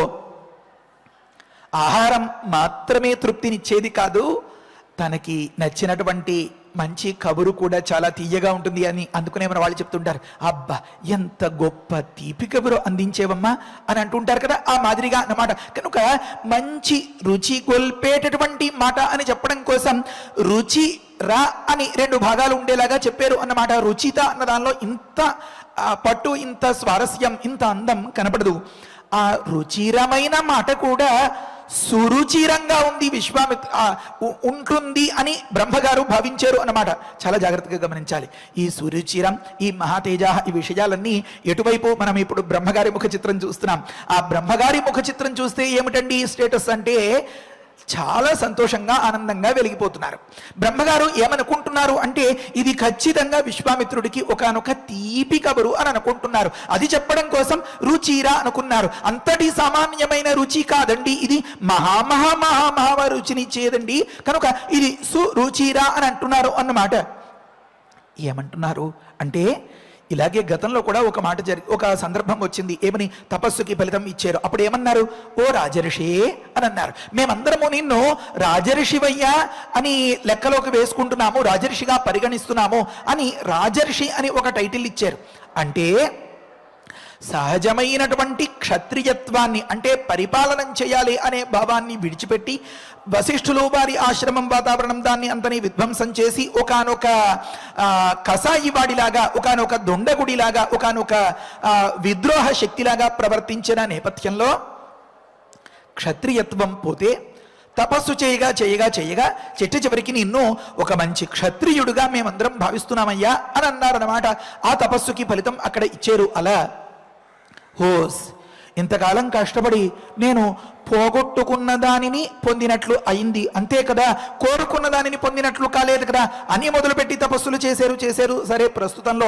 ఆహారం మాత్రమే తృప్తినిచ్చేది కాదు, తనకి నచ్చినటువంటి మంచి కబురు కూడా చాలా తీయగా ఉంటుంది అని. అందుకనే మన వాళ్ళు చెప్తుంటారు, అబ్బా ఎంత గొప్ప తీపి కబురు అందించేవమ్మా అని అంటుంటారు కదా, ఆ మాదిరిగా అన్నమాట. కనుక మంచి రుచి గొల్పేటటువంటి మాట అని చెప్పడం కోసం రుచి రా అని రెండు భాగాలు ఉండేలాగా చెప్పారు అన్నమాట. రుచిత అన్న దానిలో ఇంత పట్టు, ఇంత స్వారస్యం, ఇంత అందం కనపడదు. ఆ రుచిరమైన మాట కూడా సురుచిరంగా ఉంది, ఉంటుంది అని బ్రహ్మగారు భావించారు అన్నమాట. చాలా జాగ్రత్తగా గమనించాలి. ఈ సురుచిరం, ఈ మహాతేజ, ఈ విషయాలన్నీ ఎటువైపు మనం ఇప్పుడు బ్రహ్మగారి ముఖ చిత్రం చూస్తున్నాం. ఆ బ్రహ్మగారి ముఖ చిత్రం చూస్తే ఏమిటండి స్టేటస్ అంటే చాలా సంతోషంగా, ఆనందంగా వెలిగిపోతున్నారు. బ్రహ్మగారు ఏమనుకుంటున్నారు అంటే ఇది ఖచ్చితంగా విశ్వామిత్రుడికి ఒకానొక తీపి కబురు అని అనుకుంటున్నారు. అది చెప్పడం కోసం రుచిరా అనుకున్నారు. అంతటి సామాన్యమైన రుచి కాదండి, ఇది మహా రుచినిచ్చేదండి. కనుక ఇది సురుచిరా అని అంటున్నారు అన్నమాట. ఏమంటున్నారు అంటే ఇలాగే గతంలో కూడా ఒక సందర్భం వచ్చింది. ఏమని? తపస్సుకి ఫలితం ఇచ్చారు. అప్పుడు ఏమన్నారు? ఓ రాజర్షి అని అన్నారు. మేమందరము నిన్ను రాజర్షివయ్యా అని లెక్కలోకి వేసుకుంటున్నాము, రాజర్షిగా పరిగణిస్తున్నాము అని రాజర్షి అని ఒక టైటిల్ ఇచ్చారు. అంటే సహజమైనటువంటి క్షత్రియత్వాన్ని, అంటే పరిపాలనం చేయాలి అనే భావాన్ని విడిచిపెట్టి వశిష్ఠులు వారి ఆశ్రమం వాతావరణం దాన్ని అంతని విధ్వంసం చేసి ఒకానొక కసాయివాడిలాగా, ఒకానొక దొండగుడిలాగా, ఒకానొక విద్రోహ శక్తిలాగా ప్రవర్తించిన నేపథ్యంలో క్షత్రియత్వం పోతే తపస్సు చేయగా చెట్టు చివరికి నిన్ను ఒక మంచి క్షత్రియుడుగా మేమందరం భావిస్తున్నామయ్యా అని అన్నారన్నమాట. ఆ తపస్సుకి ఫలితం అక్కడ ఇచ్చారు. అలా హోస్ ఇంతకాలం కష్టపడి నేను పోగొట్టుకున్న దానిని పొందినట్లు అయింది, అంతే కదా, కోరుకున్న దానిని పొందినట్లు కాలేదు కదా అని మొదలుపెట్టి తపస్సులు చేశారు. సరే, ప్రస్తుతంలో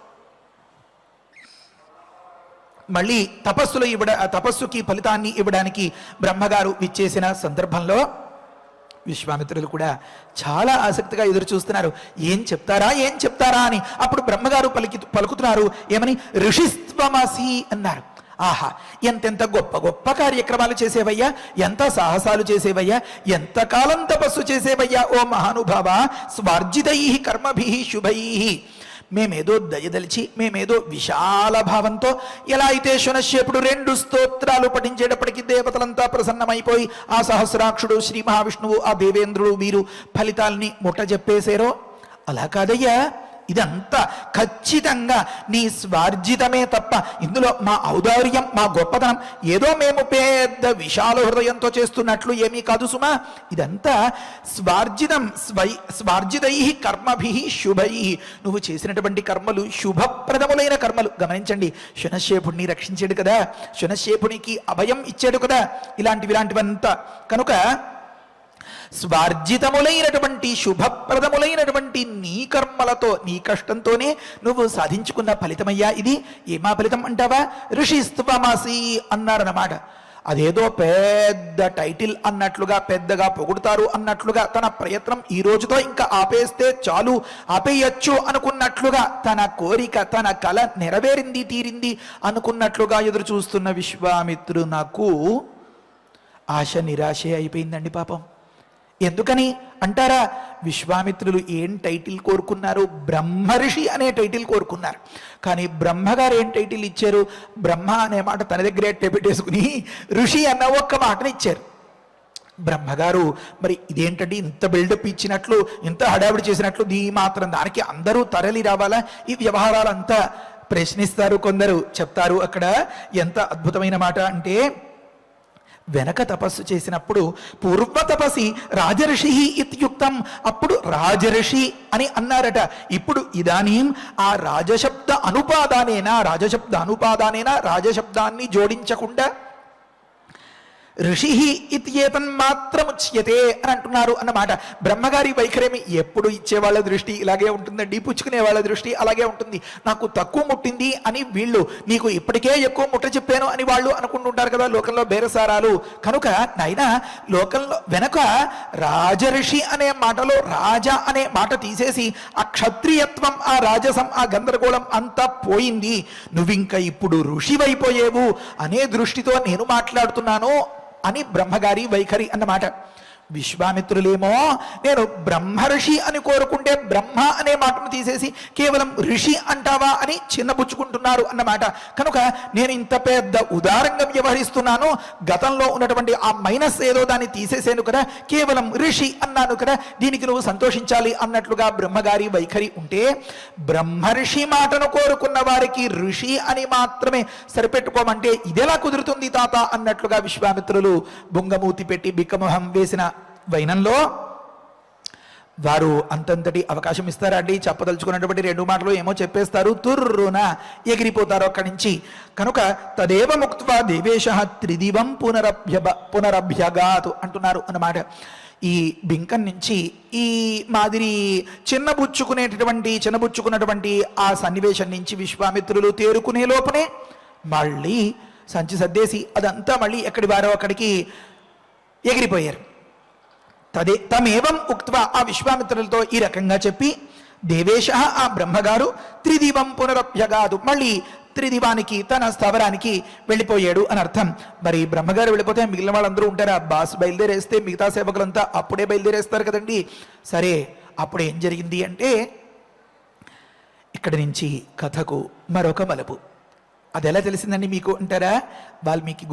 మళ్ళీ తపస్సుకి ఫలితాన్ని ఇవ్వడానికి బ్రహ్మగారు విచ్చేసిన సందర్భంలో విశ్వామిత్రులు కూడా చాలా ఆసక్తిగా ఎదురు చూస్తున్నారు. ఏం చెప్తారా అని. అప్పుడు బ్రహ్మగారు పలుకుతున్నారు. ఏమని? ఋషిస్త్వమసి అన్నారు. ఆహా, ఎంతెంత గొప్ప కార్యక్రమాలు చేసేవయ్యా, ఎంత సాహసాలు చేసేవయ్యా, ఎంతకాలం తపస్సు చేసేవయ్యా ఓ మహానుభావ. స్వార్జితై కర్మభి శుభై. మేమేదో దయదలిచి, మేమేదో విశాల భావంతో, ఎలా అయితే శునశ్శేపుడు 2 స్తోత్రాలు పఠించేటప్పటికీ దేవతలంతా ప్రసన్నమైపోయి ఆ సహస్రాక్షుడు, శ్రీ మహావిష్ణువు, ఆ దేవేంద్రుడు వీరు ఫలితాల్ని ముట్ట చెప్పేశారో, అలా కాదయ్యా, ఇదంతా ఖచ్చితంగా నీ స్వార్జితమే తప్ప ఇందులో మా ఔదార్యం, మా గొప్పతనం, ఏదో మేము పెద్ద విశాల హృదయంతో చేస్తున్నట్లు ఏమీ కాదు సుమా. ఇదంతా స్వార్జితం, స్వార్జితై కర్మభి శుభై. నువ్వు చేసినటువంటి కర్మలు శుభప్రదములైన కర్మలు. గమనించండి, శునశ్శేపుడిని రక్షించాడు కదా, శునశ్శేపునికి అభయం ఇచ్చాడు కదా, ఇలాంటివంతా. కనుక స్వార్జితములైనటువంటి శుభప్రదములైనటువంటి నీ కర్మలతో, నీ కష్టంతోనే నువ్వు సాధించుకున్న ఫలితమయ్యా ఇది. ఏమా ఫలితం అంటావా? ఋషిస్త్వమసి అన్నారన్నమాట. అదేదో పెద్ద టైటిల్ అన్నట్లుగా, పెద్దగా పొగుడుతారు అన్నట్లుగా, తన ప్రయత్నం ఈ రోజుతో ఇంకా ఆపేస్తే చాలు, ఆపేయచ్చు అనుకున్నట్లుగా, తన కోరిక, తన కల నెరవేరింది, తీరింది అనుకున్నట్లుగా ఎదురు చూస్తున్న విశ్వామిత్రుడు నాకు ఆశ నిరాశే అయిపోయిందండి పాపం. ఎందుకని అంటారా? విశ్వామిత్రులు ఏం టైటిల్ కోరుకున్నారు? బ్రహ్మర్షి అనే టైటిల్ కోరుకున్నారు. కానీ బ్రహ్మగారు ఏం టైటిల్ ఇచ్చారు? బ్రహ్మ అనే మాట తన దగ్గరే పెట్టేసుకుని ఋషి అన్న ఒక్క మాటని ఇచ్చారు. బ్రహ్మగారు మరి ఇదేంటండి ఇంత బిల్డప్ ఇచ్చినట్లు, ఇంత హడావిడి చేసినట్లు, ఈ మాత్రం దానికి అందరూ తరలి రావాలా? ఈ వ్యవహారాలంతా ప్రశ్నిస్తారు కొందరు. చెప్తారు అక్కడ ఎంత అద్భుతమైన మాట అంటే, వెనక తపస్సు చేసినప్పుడు పూర్వ తపసి రాజర్షి ఇత్యుక్తం, అప్పుడు రాజర్షి అని అన్నారట. ఇప్పుడు ఇదానీం ఆ రాజశబ్ద అనుపాదానేనా, రాజశబ్దాన్ని జోడించకుండా ఋషి ఇత్యేతన్మాత్రముచ్యతే అని అంటున్నారు అన్నమాట. బ్రహ్మగారి వైఖరేమి ఎప్పుడు ఇచ్చేవాళ్ళ దృష్టి ఇలాగే ఉంటుందండి, పుచ్చుకునే వాళ్ళ దృష్టి అలాగే ఉంటుంది. నాకు తక్కువ ముట్టింది అని వీళ్ళు, నీకు ఇప్పటికే ఎక్కువ ముట్ట చెప్పాను అని వాళ్ళు అనుకుంటుంటారు కదా లోకంలో బేరసారాలు. కనుక నాయన లోకంలో వెనక రాజర్షి అనే మాటలో రాజ అనే మాట తీసేసి ఆ క్షత్రియత్వం, ఆ రాజసం, ఆ గందరగోళం అంతా పోయింది. నువ్వింక ఇప్పుడు ఋషివైపోయేవు అనే దృష్టితో నేను మాట్లాడుతున్నాను అని బ్రహ్మగారి వైఖరి అన్నమాట. విశ్వామిత్రులేమో నేను బ్రహ్మర్షి అని కోరుకుంటే బ్రహ్మ అనే మాటను తీసేసి కేవలం ఋషి అంటావా అని చిన్నబుచ్చుకుంటున్నారు అన్నమాట. కనుక నేను ఇంత పెద్ద ఉదారంగా వ్యవహరిస్తున్నాను, గతంలో ఉన్నటువంటి ఆ మైనస్ ఏదో దాన్ని తీసేసాను కదా, కేవలం ఋషి అన్నాను కదా, దీనికి నువ్వు సంతోషించాలి అన్నట్లుగా బ్రహ్మగారి వైఖరి ఉంటే, బ్రహ్మర్షి మాటను కోరుకున్న వారికి ఋషి అని మాత్రమే సరిపెట్టుకోమంటే ఇదెలా కుదురుతుంది తాత అన్నట్లుగా విశ్వామిత్రులు బొంగమూతి పెట్టి బిక్కమొహం వేసిన వైనంలో వారు అంతంతటి అవకాశం ఇస్తారా అండి? చెప్పదలుచుకున్నటువంటి రెండు మాటలు ఏమో చెప్పేస్తారు, తుర్రున ఎగిరిపోతారు అక్కడి నుంచి. కనుక తదేవ ముక్త్వా దేవేశః త్రిదివం పునరభ్యగాతు అంటున్నారు అన్నమాట. ఈ బింకం నుంచి ఈ మాదిరి చిన్నబుచ్చుకున్నటువంటి ఆ సన్నివేశం నుంచి విశ్వామిత్రులు తేరుకునే లోపనే మళ్ళీ సంచి సర్దేసి అదంతా మళ్ళీ ఎక్కడి వారో అక్కడికి ఎగిరిపోయారు. తమేవం ఉక్త్వా ఆ విశ్వామిత్రులతో ఈ రకంగా చెప్పి దేవేశ ఆ బ్రహ్మగారు త్రిదివం పునరభ్యగాదు, మళ్ళీ త్రిదివానికి తన స్థావరానికి వెళ్ళిపోయాడు అని అర్థం. మరి బ్రహ్మగారు వెళ్ళిపోతే మిగిలిన వాళ్ళందరూ ఉంటారా? బాస్ బయలుదేరేస్తే మిగతా సేవకులంతా అప్పుడే బయలుదేరేస్తారు కదండి. సరే, అప్పుడు ఏం జరిగింది అంటే ఇక్కడి నుంచి కథకు మరొక మలుపు. అది ఎలా తెలిసిందండి మీకు అంటారా? వాల్మీకి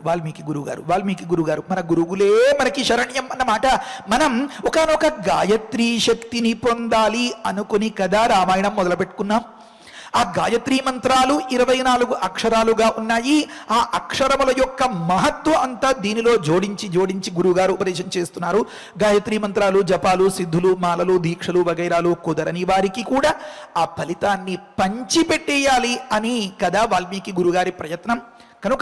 గురుగారు మన గురువులే మనకి శరణ్యం అన్నమాట. మనం ఒకానొక గాయత్రీ శక్తిని పొందాలి అనుకుని కదా రామాయణం మొదలుపెట్టుకున్నాం. ఆ గాయత్రీ మంత్రాలు 24 అక్షరాలుగా ఉన్నాయి. ఆ అక్షరముల యొక్క మహత్వం అంతా దీనిలో జోడించి గురువుగారు ఉపదేశం చేస్తున్నారు. గాయత్రీ మంత్రాలు, జపాలు, సిద్ధులు, మాలలు, దీక్షలు వగైరాలు కుదరని వారికి కూడా ఆ ఫలితాన్ని పంచిపెట్టేయాలి అని కదా వాల్మీకి గురుగారి ప్రయత్నం. కనుక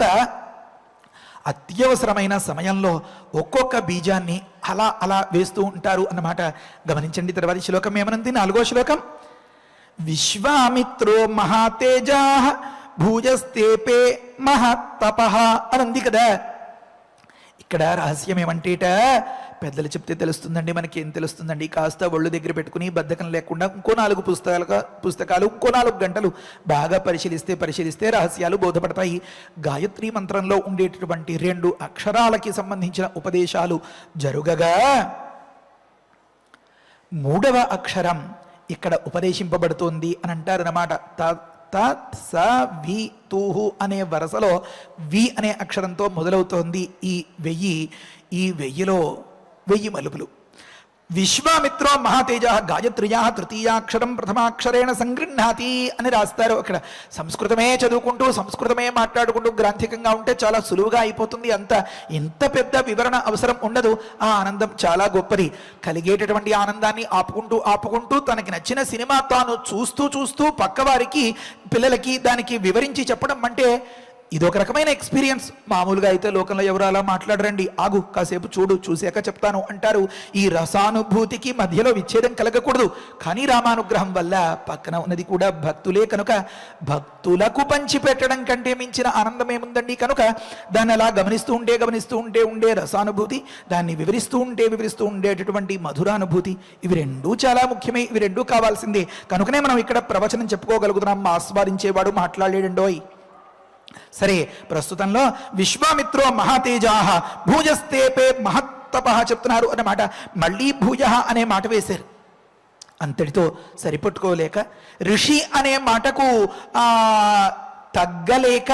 అత్యవసరమైన సమయంలో ఒక్కొక్క బీజాన్ని అలా అలా వేస్తూ ఉంటారు అన్నమాట. గమనించండి. తర్వాతి శ్లోకం ఏమనంది? 4వ శ్లోకం. విశ్వామిత్రో మహాతేజా భూజస్తేపే మహత్తపః అనంది కదా. ఇక్కడ రహస్యం ఏమంటేట, పెద్దలు చెప్తే తెలుస్తుందండి, మనకి ఏం తెలుస్తుందండి? కాస్త ఒళ్ళు దగ్గర పెట్టుకుని బద్ధకం లేకుండా ఇంకో 4 పుస్తకాలు ఇంకో 4 గంటలు బాగా పరిశీలిస్తే రహస్యాలు బోధపడతాయి. గాయత్రీ మంత్రంలో ఉండేటటువంటి 2 అక్షరాలకి సంబంధించిన ఉపదేశాలు జరుగగా 3వ అక్షరం ఇక్కడ ఉపదేశింపబడుతోంది అని అంటారన్నమాట. స వి తూహు అనే వరసలో వి అనే అక్షరంతో మొదలవుతోంది ఈ 1000. ఈ 1000లో 1000 మలుపులు. విశ్వామిత్రో మహాతేజ గాయత్ర్యా తృతీయాక్షరం ప్రథమాక్షరేణ సంగృహ్ణాతి అని రాస్తారు. అక్కడ సంస్కృతమే చదువుకుంటూ సంస్కృతమే మాట్లాడుకుంటూ గ్రాంథికంగా ఉంటే చాలా సులువుగా అయిపోతుంది. ఇంత పెద్ద వివరణ అవసరం ఉండదు. ఆ ఆనందం చాలా గొప్పది. కలిగేటటువంటి ఆనందాన్ని ఆపుకుంటూ తనకి నచ్చిన సినిమా తాను చూస్తూ పక్కవారికి పిల్లలకి దానికి వివరించి చెప్పడం అంటే ఇదొక రకమైన ఎక్స్పీరియన్స్. మామూలుగా అయితే లోకంలో ఎవరు అలా మాట్లాడరండి, ఆగు కాసేపు చూశాక చెప్తాను అంటారు. ఈ రసానుభూతికి మధ్యలో విచ్ఛేదం కలగకూడదు. కానీ రామానుగ్రహం వల్ల పక్కన ఉన్నది కూడా భక్తులే కనుక భక్తులకు పంచిపెట్టడం కంటే మించిన ఆనందం ఏముందండి. కనుక దాన్ని అలా గమనిస్తూ ఉంటే ఉండే రసానుభూతి, దాన్ని వివరిస్తూ ఉండేటటువంటి మధురానుభూతి, ఇవి రెండూ చాలా ముఖ్యమే. ఇవి రెండూ కావాల్సిందే. కనుకనే మనం ఇక్కడ ప్రవచనం చెప్పుకోగలుగుతున్నాం. ఆస్వాదించేవాడు మాట్లాడేడండోయ్. సరే, ప్రస్తుతంలో విశ్వామిత్రో మహాతేజాహ భూజస్తేపే మహత్తప చెప్తున్నారు అన్నమాట. మళ్ళీ భూజ అనే మాట వేశారు. అంతటితో సరిపెట్టుకోలేక ఋషి అనే మాటకు తగ్గలేక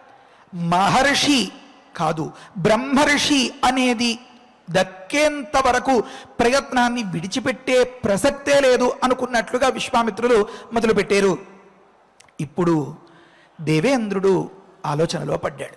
మహర్షి కాదు బ్రహ్మర్షి అనేది దక్కేంత వరకు ప్రయత్నాన్ని విడిచిపెట్టే ప్రసక్తే లేదు అనుకున్నట్లుగా విశ్వామిత్రులు మొదలుపెట్టారు. ఇప్పుడు దేవేంద్రుడు ఆలోచనలో పడ్డాడు.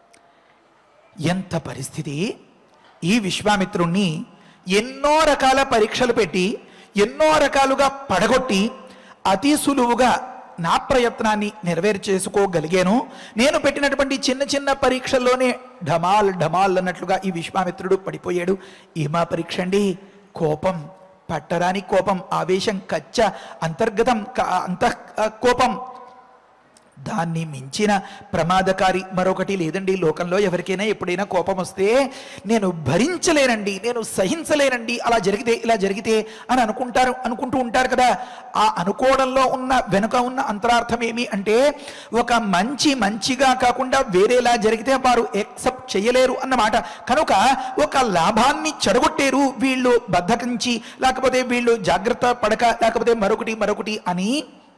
ఎంత పరిస్థితి! ఈ విశ్వామిత్రుణ్ణి ఎన్నో రకాల పరీక్షలు పెట్టి ఎన్నో రకాలుగా పడగొట్టి అతి సులువుగా నా ప్రయత్నాన్ని నెరవేర్చేసుకోగలిగాను. నేను పెట్టినటువంటి చిన్న పరీక్షల్లోనే ఢమాల్ అన్నట్లుగా ఈ విశ్వామిత్రుడు పడిపోయాడు. ఏమా పరీక్ష అండి? కోపం, పట్టరాని కోపం, ఆవేశం, కచ్చ అంతర్గతం కోపం. దాన్ని మించిన ప్రమాదకారి మరొకటి లేదండి లోకంలో. ఎవరికైనా ఎప్పుడైనా కోపం వస్తే నేను భరించలేనండి, నేను సహించలేనండి, అలా జరిగితే ఇలా జరిగితే అని అనుకుంటూ ఉంటారు కదా. ఆ అనుకోవడంలో వెనుక ఉన్న అంతరార్థం ఏమి అంటే ఒక మంచిగా కాకుండా వేరేలా జరిగితే వారు యాక్సెప్ట్ చేయలేరు అన్నమాట. కనుక ఒక లాభాన్ని చెడగొట్టేరు వీళ్ళు బద్ధకించి, లేకపోతే వీళ్ళు జాగ్రత్త పడక, లేకపోతే మరొకటి అని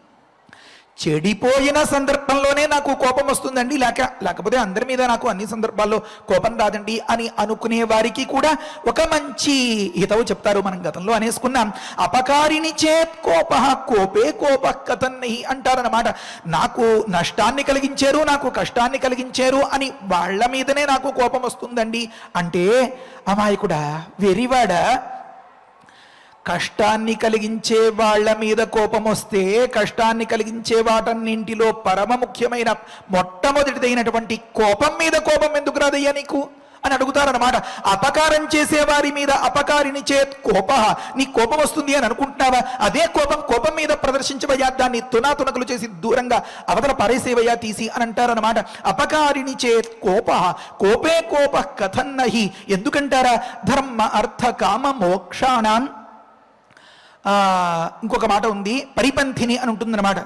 చెడిపోయిన సందర్భంలోనే నాకు కోపం వస్తుందండి, లేకపోతే అందరి మీద నాకు అన్ని సందర్భాల్లో కోపం రాదండి అని అనుకునే వారికి కూడా ఒక మంచి హితవు చెప్తారు. మనం గతంలో అనేసుకున్నాం. అపకారిని చేత్ కోప కోపే కోప కథన్ని అంటారన్నమాట. నాకు నష్టాన్ని కలిగించారు, నాకు కష్టాన్ని కలిగించారు అని వాళ్ళ మీదనే నాకు కోపం వస్తుందండి అంటే అమాయకుడా, వెరివాడా. కష్టాన్ని కలిగించే వాళ్ళ మీద కోపం వస్తే కష్టాన్ని కలిగించే వాటన్నింటిలో పరమ ముఖ్యమైన మొట్టమొదటిదైనటువంటి కోపం మీద కోపం ఎందుకు రాదయ్యా నీకు అని అడుగుతారన్నమాట. అపకారం చేసే వారి మీద అపకారిని చేత్ కోప, నీ కోపం వస్తుంది అని అనుకుంటున్నావా? అదే కోపం మీద ప్రదర్శించవయ్యా, దాన్ని తునాతునకలు చేసి దూరంగా అవతల పారేసేవయ్యా తీసి అని అంటారన్నమాట. అపకారిని చేత్ కోప కోపే కోప కథన్నహి. ఎందుకంటారా? ధర్మ అర్థ కామ మోక్షాణం. ఇంకొక మాట ఉంది, పరిపంథిని అని ఉంటుందన్నమాట.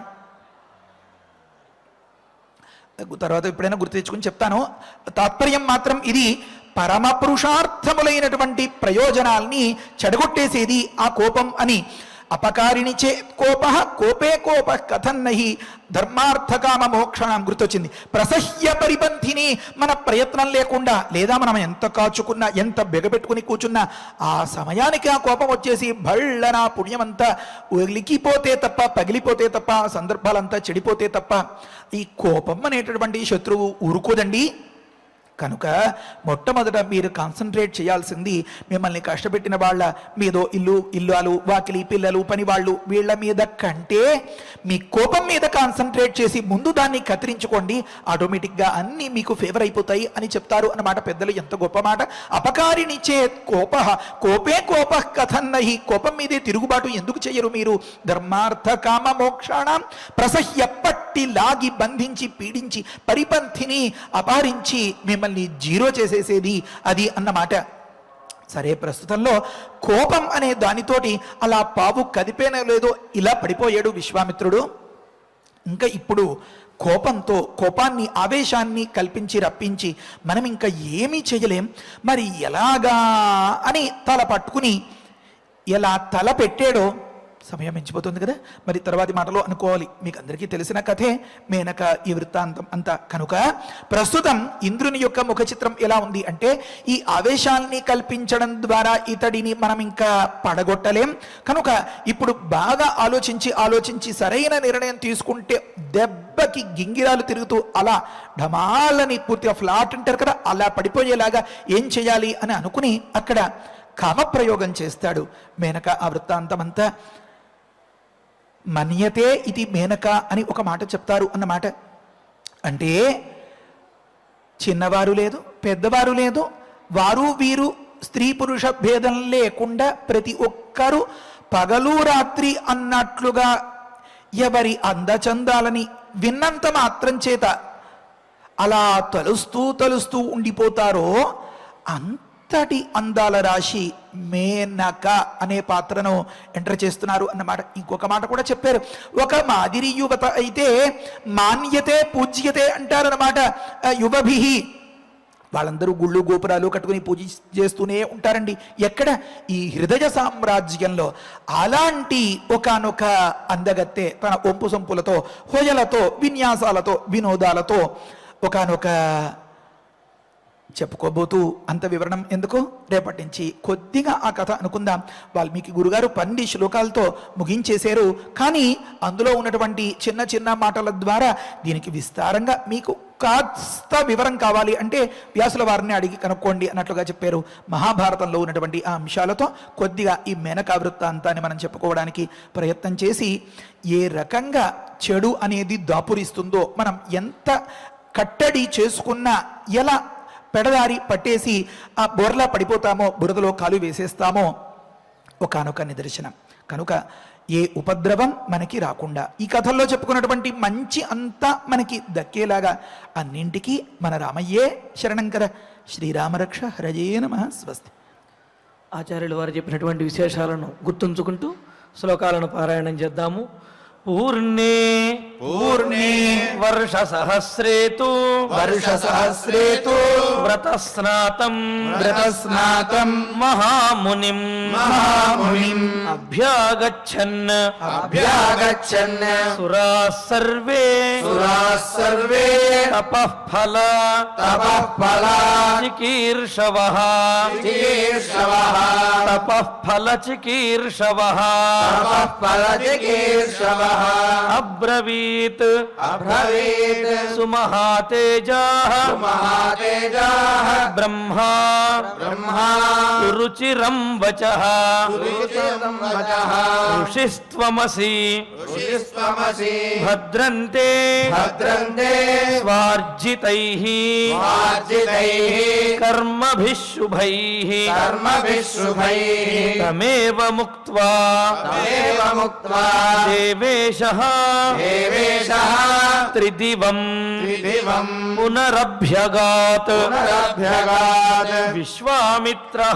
తర్వాత ఎప్పుడైనా గుర్తు తెచ్చుకుని చెప్తాను. తాత్పర్యం మాత్రం ఇది, పరమ పురుషార్థములైనటువంటి ప్రయోజనాల్ని చెడగొట్టేసేది ఆ కోపం అని. అపకారిని చే కోప కోపే కోప కథన్నహి ధర్మార్థకామ మోక్షణం. గుర్తొచ్చింది. ప్రసహ్య పరిపంథిని. మన ప్రయత్నం లేకుండా, లేదా మనం ఎంత కాచుకున్నా, ఎంత బెగపెట్టుకుని కూర్చున్నా, ఆ సమయానికి ఆ కోపం వచ్చేసి భళ్ళన పుణ్యమంతా ఒలికిపోతే తప్ప, పగిలిపోతే తప్ప, సందర్భాలంతా చెడిపోతే తప్ప ఈ కోపం అనేటటువంటి శత్రువు ఊరుకోదండి. కనుక మొట్టమొదట మీరు కాన్సన్ట్రేట్ చేయాల్సింది మిమ్మల్ని కష్టపెట్టిన వాళ్ళ మీదో, ఇల్లాలు, వాకిలి, పిల్లలు, పని వాళ్ళు, వీళ్ళ మీద కంటే మీ కోపం మీద కాన్సన్ట్రేట్ చేసి ముందు దాన్ని కత్తిరించుకోండి. ఆటోమేటిక్గా అన్నీ మీకు ఫేవర్ అయిపోతాయి అని చెప్తారు అన్నమాట పెద్దలు. ఎంత గొప్ప మాట. అపకారిని చేత్ కోప కోపే కోప కథన్నహి. కోపం మీదే తిరుగుబాటు ఎందుకు చెయ్యరు మీరు? ధర్మార్థ కామ మోక్షాణం. ప్రసహ్య పట్టి లాగి బంధించి పీడించి పరిపంథిని అపహరించి మిమ్మల్ని జీరో చేసేసేది అది అన్నమాట. సరే, ప్రస్తుతంలో కోపం అనే దానితోటి అలా పావు కదిపేనో లేదో ఇలా పడిపోయాడు విశ్వామిత్రుడు. ఇంకా ఇప్పుడు కోపంతో, కోపాన్ని, ఆవేశాన్ని కల్పించి రప్పించి మనం ఇంకా ఏమీ చేయలేం, మరి ఎలాగా అని తల పట్టుకుని ఎలా తల పెట్టాడో సమయం మించిపోతుంది కదా, మరి తర్వాతి మాటలో అనుకోవాలి. మీకు అందరికీ తెలిసిన కథే మేనక ఈ వృత్తాంతం అంతా. కనుక ప్రస్తుతం ఇంద్రుని యొక్క ముఖ చిత్రం ఎలా ఉంది అంటే, ఈ ఆవేశాల్ని కల్పించడం ద్వారా ఇతడిని మనం ఇంకా పడగొట్టలేం. కనుక ఇప్పుడు బాగా ఆలోచించి సరైన నిర్ణయం తీసుకుంటే దెబ్బకి గింగిరాలు తిరుగుతూ అలా ఢమాలని పూర్తిగా ఫ్లాట్ అంటారు కదా, అలా పడిపోయేలాగా ఏం చేయాలి అని అనుకుని అక్కడ కామప్రయోగం చేస్తాడు మేనక. ఆ వృత్తాంతం అంతా మన్యతే ఇది మేనక అని ఒక మాట చెప్తారు అన్నమాట. అంటే చిన్నవారు లేదు, పెద్దవారు లేదు, వారు వీరు స్త్రీ పురుష భేదం లేకుండా ప్రతి ఒక్కరూ పగలు రాత్రి అన్నట్లుగా ఎవరి అందచందాలని విన్నంత మాత్రం చేత అలా తలుస్తూ ఉండిపోతారో అంతటి అందాల రాశి మేనక అనే పాత్రను ఎంటర్ చేస్తున్నారు అన్నమాట. ఇంకొక మాట కూడా చెప్పారు, ఒక మాదిరి యువత అయితే మాన్యతే పూజ్యతే అంటారన్నమాట. యువభి వాళ్ళందరూ గుళ్ళు గోపురాలు కట్టుకుని పూజ చేస్తూనే ఉంటారండి. ఎక్కడ? ఈ హృదయ సామ్రాజ్యంలో. అలాంటి ఒకానొక అందగత్తె తన ఒంపు సొంపులతో, హోయలతో, విన్యాసాలతో, వినోదాలతో ఒకానొక చెప్పుకోబోతూ అంత వివరణం ఎందుకు, రేపటి నుంచి కొద్దిగా ఆ కథ అనుకుందాం. వాల్మీకి గురుగారు 12 శ్లోకాలతో ముగించేశారు. కానీ అందులో ఉన్నటువంటి చిన్న చిన్న మాటల ద్వారా దీనికి విస్తారంగా మీకు కాస్త వివరం కావాలి అంటే వ్యాసుల వారిని అడిగి కనుక్కోండి అన్నట్లుగా చెప్పారు. మహాభారతంలో ఉన్నటువంటి ఆ అంశాలతో కొద్దిగా ఈ మేనకా వృత్తాంతాన్ని మనం చెప్పుకోవడానికి ప్రయత్నం చేసి, ఏ రకంగా చెడు అనేది దాపురిస్తుందో, మనం ఎంత కట్టడి చేసుకున్నా ఎలా పెడదారి పట్టేసి ఆ బోర్లా పడిపోతామో, బురదలో కాలు వేసేస్తామో ఒకానొక నిదర్శనం. కనుక ఏ ఉపద్రవం మనకి రాకుండా ఈ కథల్లో చెప్పుకున్నటువంటి మంచి అంతా మనకి దక్కేలాగా అన్నింటికీ మన రామయ్యే శరణంకర. శ్రీరామరక్ష హరజే నమః. స్వస్తి. ఆచార్యులు వారు చెప్పినటువంటి విశేషాలను గుర్తుంచుకుంటూ శ్లోకాలను పారాయణం చేద్దాము. పూర్ణే వర్ష సహస్రేతు వ్రతస్నాతం మహామునిం అభ్యాగచ్చన్ సురాః సర్వే తపఃఫల చికీర్షవః తపఃఫల చికీర్షవః అబ్రవీత్ సుమహాతేజాః బ్రహ్మా రుచిరం వచః ఋషిస్త్వమసి భద్రంతే స్వార్జితైః కర్మభిః శుభైః తమేవ ముక్త్వా దేవేశః త్రిదివం పునరభ్యగాత్ విశ్వామిత్రః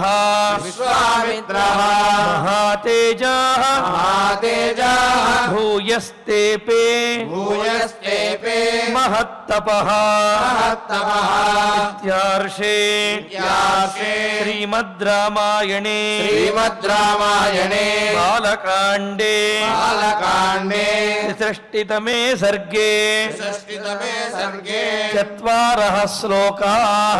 మహాతేజాః భూయస్తేపే మహత్తపః ఇత్యార్షే శ్రీమద్ రామాయణే బాలకాండే षष्टितमे सर्गे चत्वारः श्लोकाः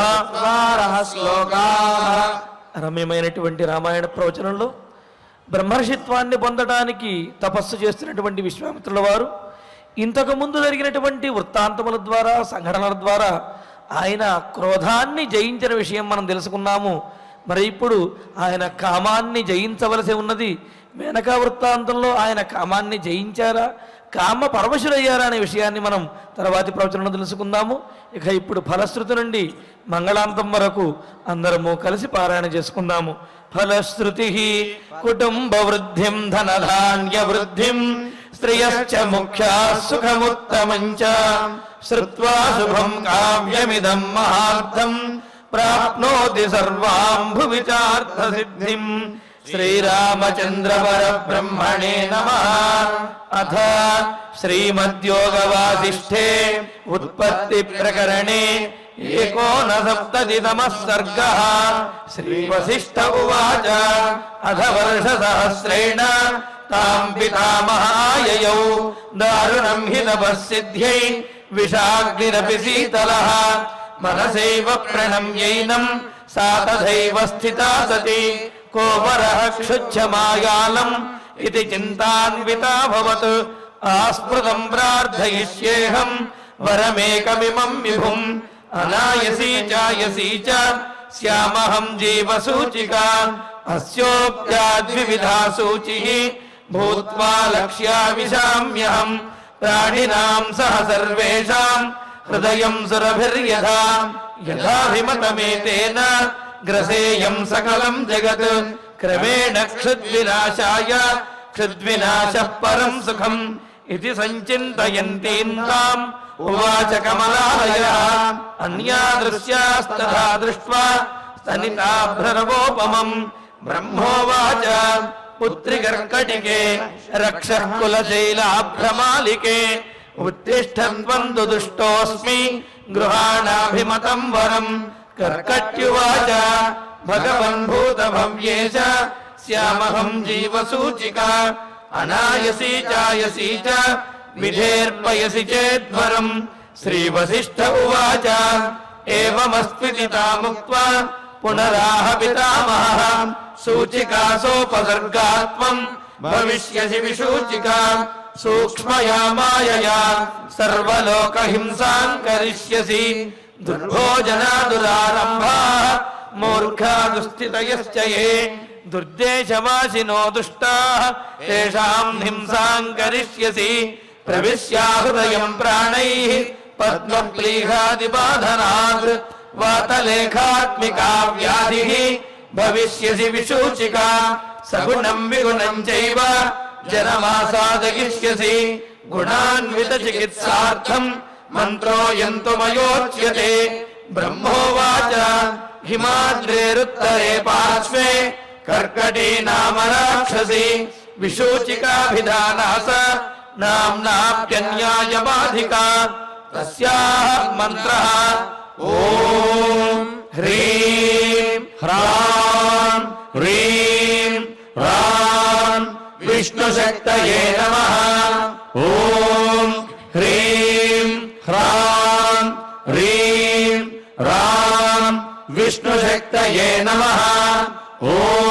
రమ్యమైనటువంటి రామాయణ ప్రవచనంలో బ్రహ్మర్షిత్వాన్ని పొందడానికి తపస్సు చేస్తున్నటువంటి విశ్వామిత్రుల వారు ఇంతకుముందు జరిగినటువంటి వృత్తాంతముల ద్వారా, సంఘటనల ద్వారా ఆయన క్రోధాన్ని జయించిన విషయం మనం తెలుసుకున్నాము. మరి ఇప్పుడు ఆయన కామాన్ని జయించవలసి ఉన్నది. మేనకా వృత్తాంతంలో ఆయన కామాన్ని జయించారా, కామ పరవశులయ్యారా అనే విషయాన్ని మనం తర్వాతి ప్రవచనంలో తెలుసుకుందాము. ఇక ఇప్పుడు ఫలశ్రుతి నుండి మంగళాంతం వరకు అందరము కలిసి పారాయణ చేసుకుందాము. ఫలశ్రుతి కుటుంబ వృద్ధిం ధనధాన్య వృద్ధిం శ్రేయశ్చ ముఖ్యా సుఖముత్తమంచ శ్రుత్వా శుభం కావ్యమిదం మహార్థం ప్రాప్నోతి సర్వాం భువిచార్థ సిద్ధిం. శ్రీరామచంద్ర పరబ్రహ్మణే నమః. అథ శ్రీమద్యోగవాసిష్ఠే ఉత్పత్తి ప్రకరణే एकोनसप्ततितमः सर्गः। श्रीवसिष्ठ उवाच अथ वर्षसहस्रेण तां पितामहाययौ दारुणं हि तपःसिद्ध्यै विषाग्निरपि शीतलः मनसैव प्रणम्यैनं सा तथैव स्थिता सती कोपरः क्षुच्छमायालम् इति चिन्तान्विताभवत् आस्मृतं प्रार्थयिष्येऽहं वरमेकमिमं विभुम् अनायसी चायसी च स्यामहं जीवसूचिका अस्योऽप्याद्विविधा सूचिः भूत्वा लक्ष्याविशाम्यहं प्राणिनां सह सर्वेषां हृदयं सुरभिर्यथा यथाभिमतमेतेन ग्रसेयं सकलं जगत् क्रमेण क्षुद्विनाशाय क्षुद्विनाशः परं सुखम् इति संचिन्तयन्तीन्ताम् उवाच कमलालयः अन्या दृश्यास्तथा दृष्ट्वा स्तनिताभ्रनवोपमम् ब्रह्मोवाच पुत्रि कर्कटिके रक्षः कुलशैलाभ्रमालिके उत्तिष्ठन्त्वं तु दुष्टोऽस्मि गृहाणाभिमतं वरम् कर्कट्युवाच भगवन् भूतभव्येश स्यामहं जीवसूचिका अनायसी चायसी च विधेर्पयसि चेद्वरम् श्रीवसिष्ठ उवाच एवमस्त्विति तामुक्त्वा पुनराह पितामहः सूचिकासोपसर्गात्वं भविष्यसि विसूचिका सूक्ष्मया मायया सर्वलोकहिंसां करिष्यसि दुर्भोजना दुरारम्भाः मूर्खा दुस्थितयश्च ये दुर्देशवासिनो दुष्टाः तेषां हिंसां करिष्यसि प्रविश्याहृदयं प्राणैः पद्मप्लीहादिबाधनात् वातलेखात्मिका व्याधिः भविष्यसि विसूचिका सगुणं विगुणं चैव जनमासादयिष्यसि गुणान्वितचिकित्सार्थं मन्त्रोऽयं तु मयोच्यते ब्रह्मोवाच हिमाद्रेरुत्तरे पार्श्वे कर्कटी नाम राक्षसी विसूचिकाभिधानास नाम्नाप्यन्यायबाधिका तस्याः मन्त्रः ॐ ह्रीं ह्रां ह्रीं ह्रां विष्णुशक्तये नमः ॐ ह्रीं ह्रां ह्रीं ह्रां विष्णुशक्तये नमः ॐ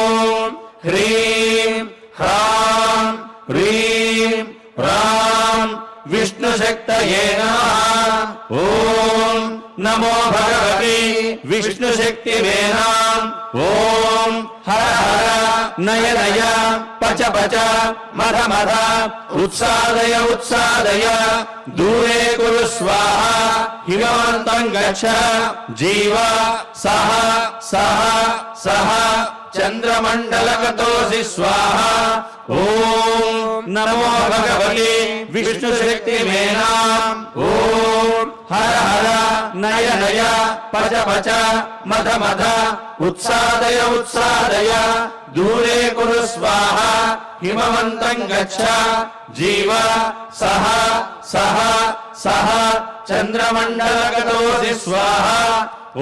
ह्रीं ह्रां ह्रीं ह्रां विष्णुशक्तये नमः ॐ नमो भगवति विष्णुशक्तिवेनाम् ॐ हर हर नय नय पच पच मध मध उत्सादय उत्सादय दूरे कुरु स्वाहा हिमवन्तं गच्छ जीव सह सह सह चंद्रमंडलगतोऽसि स्वाहा ॐ नमो भगवति विष्णुशक्तिमेनाम् ॐ हर हर नय नय पच पच मध मध उत्सादय उत्सादय दूरे कुरु स्वाहा हिमवन्तं गच्छ जीव सह सह सह चंद्रमंडलगतोऽसि स्वाहा ॐ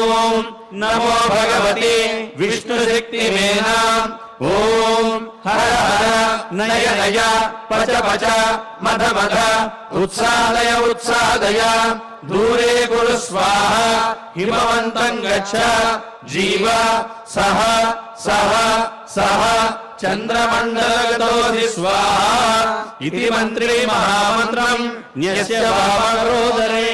नमो भगवति विष्णुशक्तिमेनाम् ॐ हर हर नय नय पच पच मध मध उत्सादय उत्सादय दूरे कुरु स्वाहा हिमवन्तं गच्छ जीव सह सह सह चंद्रमंडलगतोऽसि स्वाहा इति मंत्री महामन्त्रम् न्यस्य वामरोदरे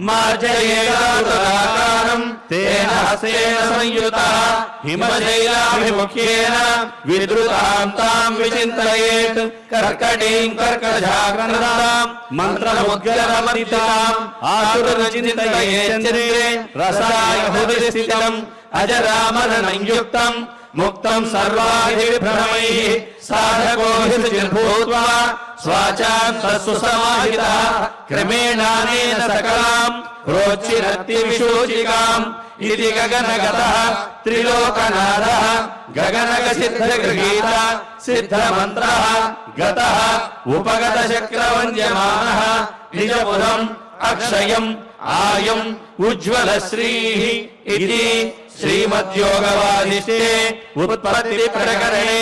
मार्जयेदाकारम् तेन हस्तेन संयुता हिमशैलाभिमुख्येन विद्रुतां तां विचिन्तयेत् कर्कटीं कर्कजाग्रतां मन्त्रमुद्गरमर्दिताम् आसुरचिन्तयेत् चन्द्रे रसाय हृदि स्थितम् अजरामरणं युक्तम् मुक्तं सर्वाभिभ्रमैः साधको हि शुचिर्भूत्वा स्वाचान्तस्तु समाहितः क्रमेणानेन सकलां रोचिरत्ति विशूचिकाम् इति गगनगतः त्रिलोकनाथः गगनगसिद्धगृहीता सिद्धमन्त्रः गतः उपगतशक्रवन्द्यमानः निजबुधम् अक्षयम् आयम् उज्ज्वलश्रीः इति श्रीमद्योगवादिष्टे उत्पत्तिप्रकरणे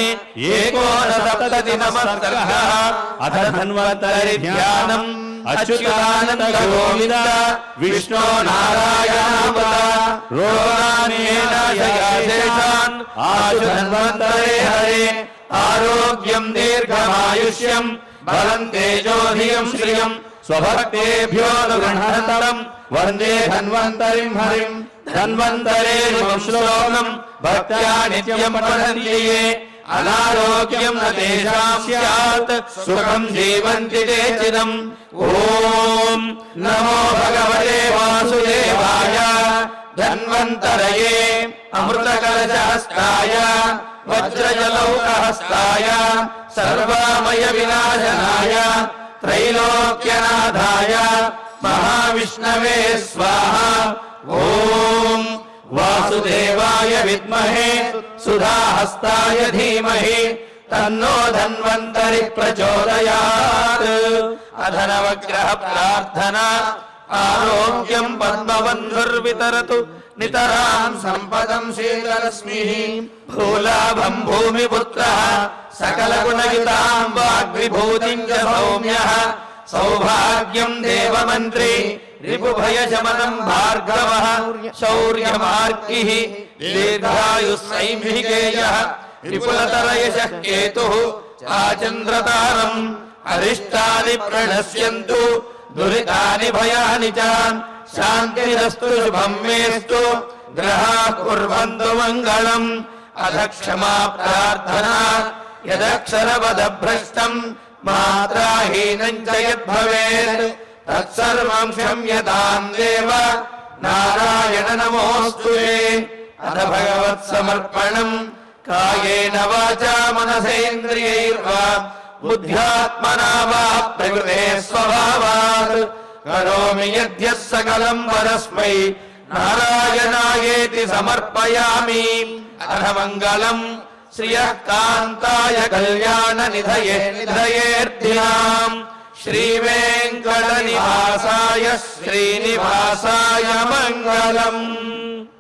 19 सर्गः। अथ धन्वन्तरि ध्यानम् अच्युतानन्द गोविन्द विष्णो नारायणामृत रोगान्येनाशयाशेषान् आशु धन्वन्तरे हरे आरोग्यम् दीर्घमायुष्यम् बलम् तेजोधियम् श्रियम् स्वभक्तेभ्यो गृह्णन्तम् वन्दे धन्वन्तरिम् हरिम् धन्वन्तरे श्लोकम् भक्त्या नित्यम् पठन्ति ये अनारोग्यम् न तेषाम् स्यात् सुखम् जीवन्ति ते चिरम्। ॐ नमो भगवते वासुदेवाय धन्वन्तरये अमृतकलशहस्ताय वज्रजलौकहस्ताय सर्वामय विनाशनाय त्रैलोक्यनाथाय महाविष्णवे स्वाहा। ॐ वासुदेवाय विद्महे सुधाहस्ताय धीमहि तन्नो धन्वन्तरि प्रचोदयात्। अधनवग्रह प्रार्थना आरोग्यम् पद्मबन्धुर्वितरतु नितराम् सम्पदम् शीलरश्मिः भूलाभम् भूमिपुत्रः सकलगुणयुताम् वाग्विभूतिम् च सौम्यः सौभाग्यम् देवमन्त्री रिपुभयशमनम् भार्गवः शौर्यमार्गिः दीर्घायुस्सैभिकेयः विपुलतरयशः केतुः आचन्द्रतारम् अरिष्टानि प्रणश्यन्तु दुरितानि भयानि च शान्तिरस्तु शुभम् मेस्तु ग्रहाः कुर्वन्तु मङ्गलम्। अथ क्षमा प्रार्थना यदक्षरवदभ्रष्टम् मात्राहीनम् च यद्भवेत् तत्सर्वम् क्षम्यताम् देव नारायण नमोऽस्तु ते। अथ भगवत्समर्पणम् कायेन वाचा मनसेन्द्रियैर्वा बुद्ध्यात्मना वा प्रकृते स्वभावात् करोमि यद्यः सकलम् परस्मै नारायणायेति समर्पयामि। अथ मङ्गलम् श्रियः कान्ताय कल्याणनिधये निधयेऽर्थिनाम् श्रीवेङ्कटनिवासाय श्रीनिवासाय मङ्गलम्।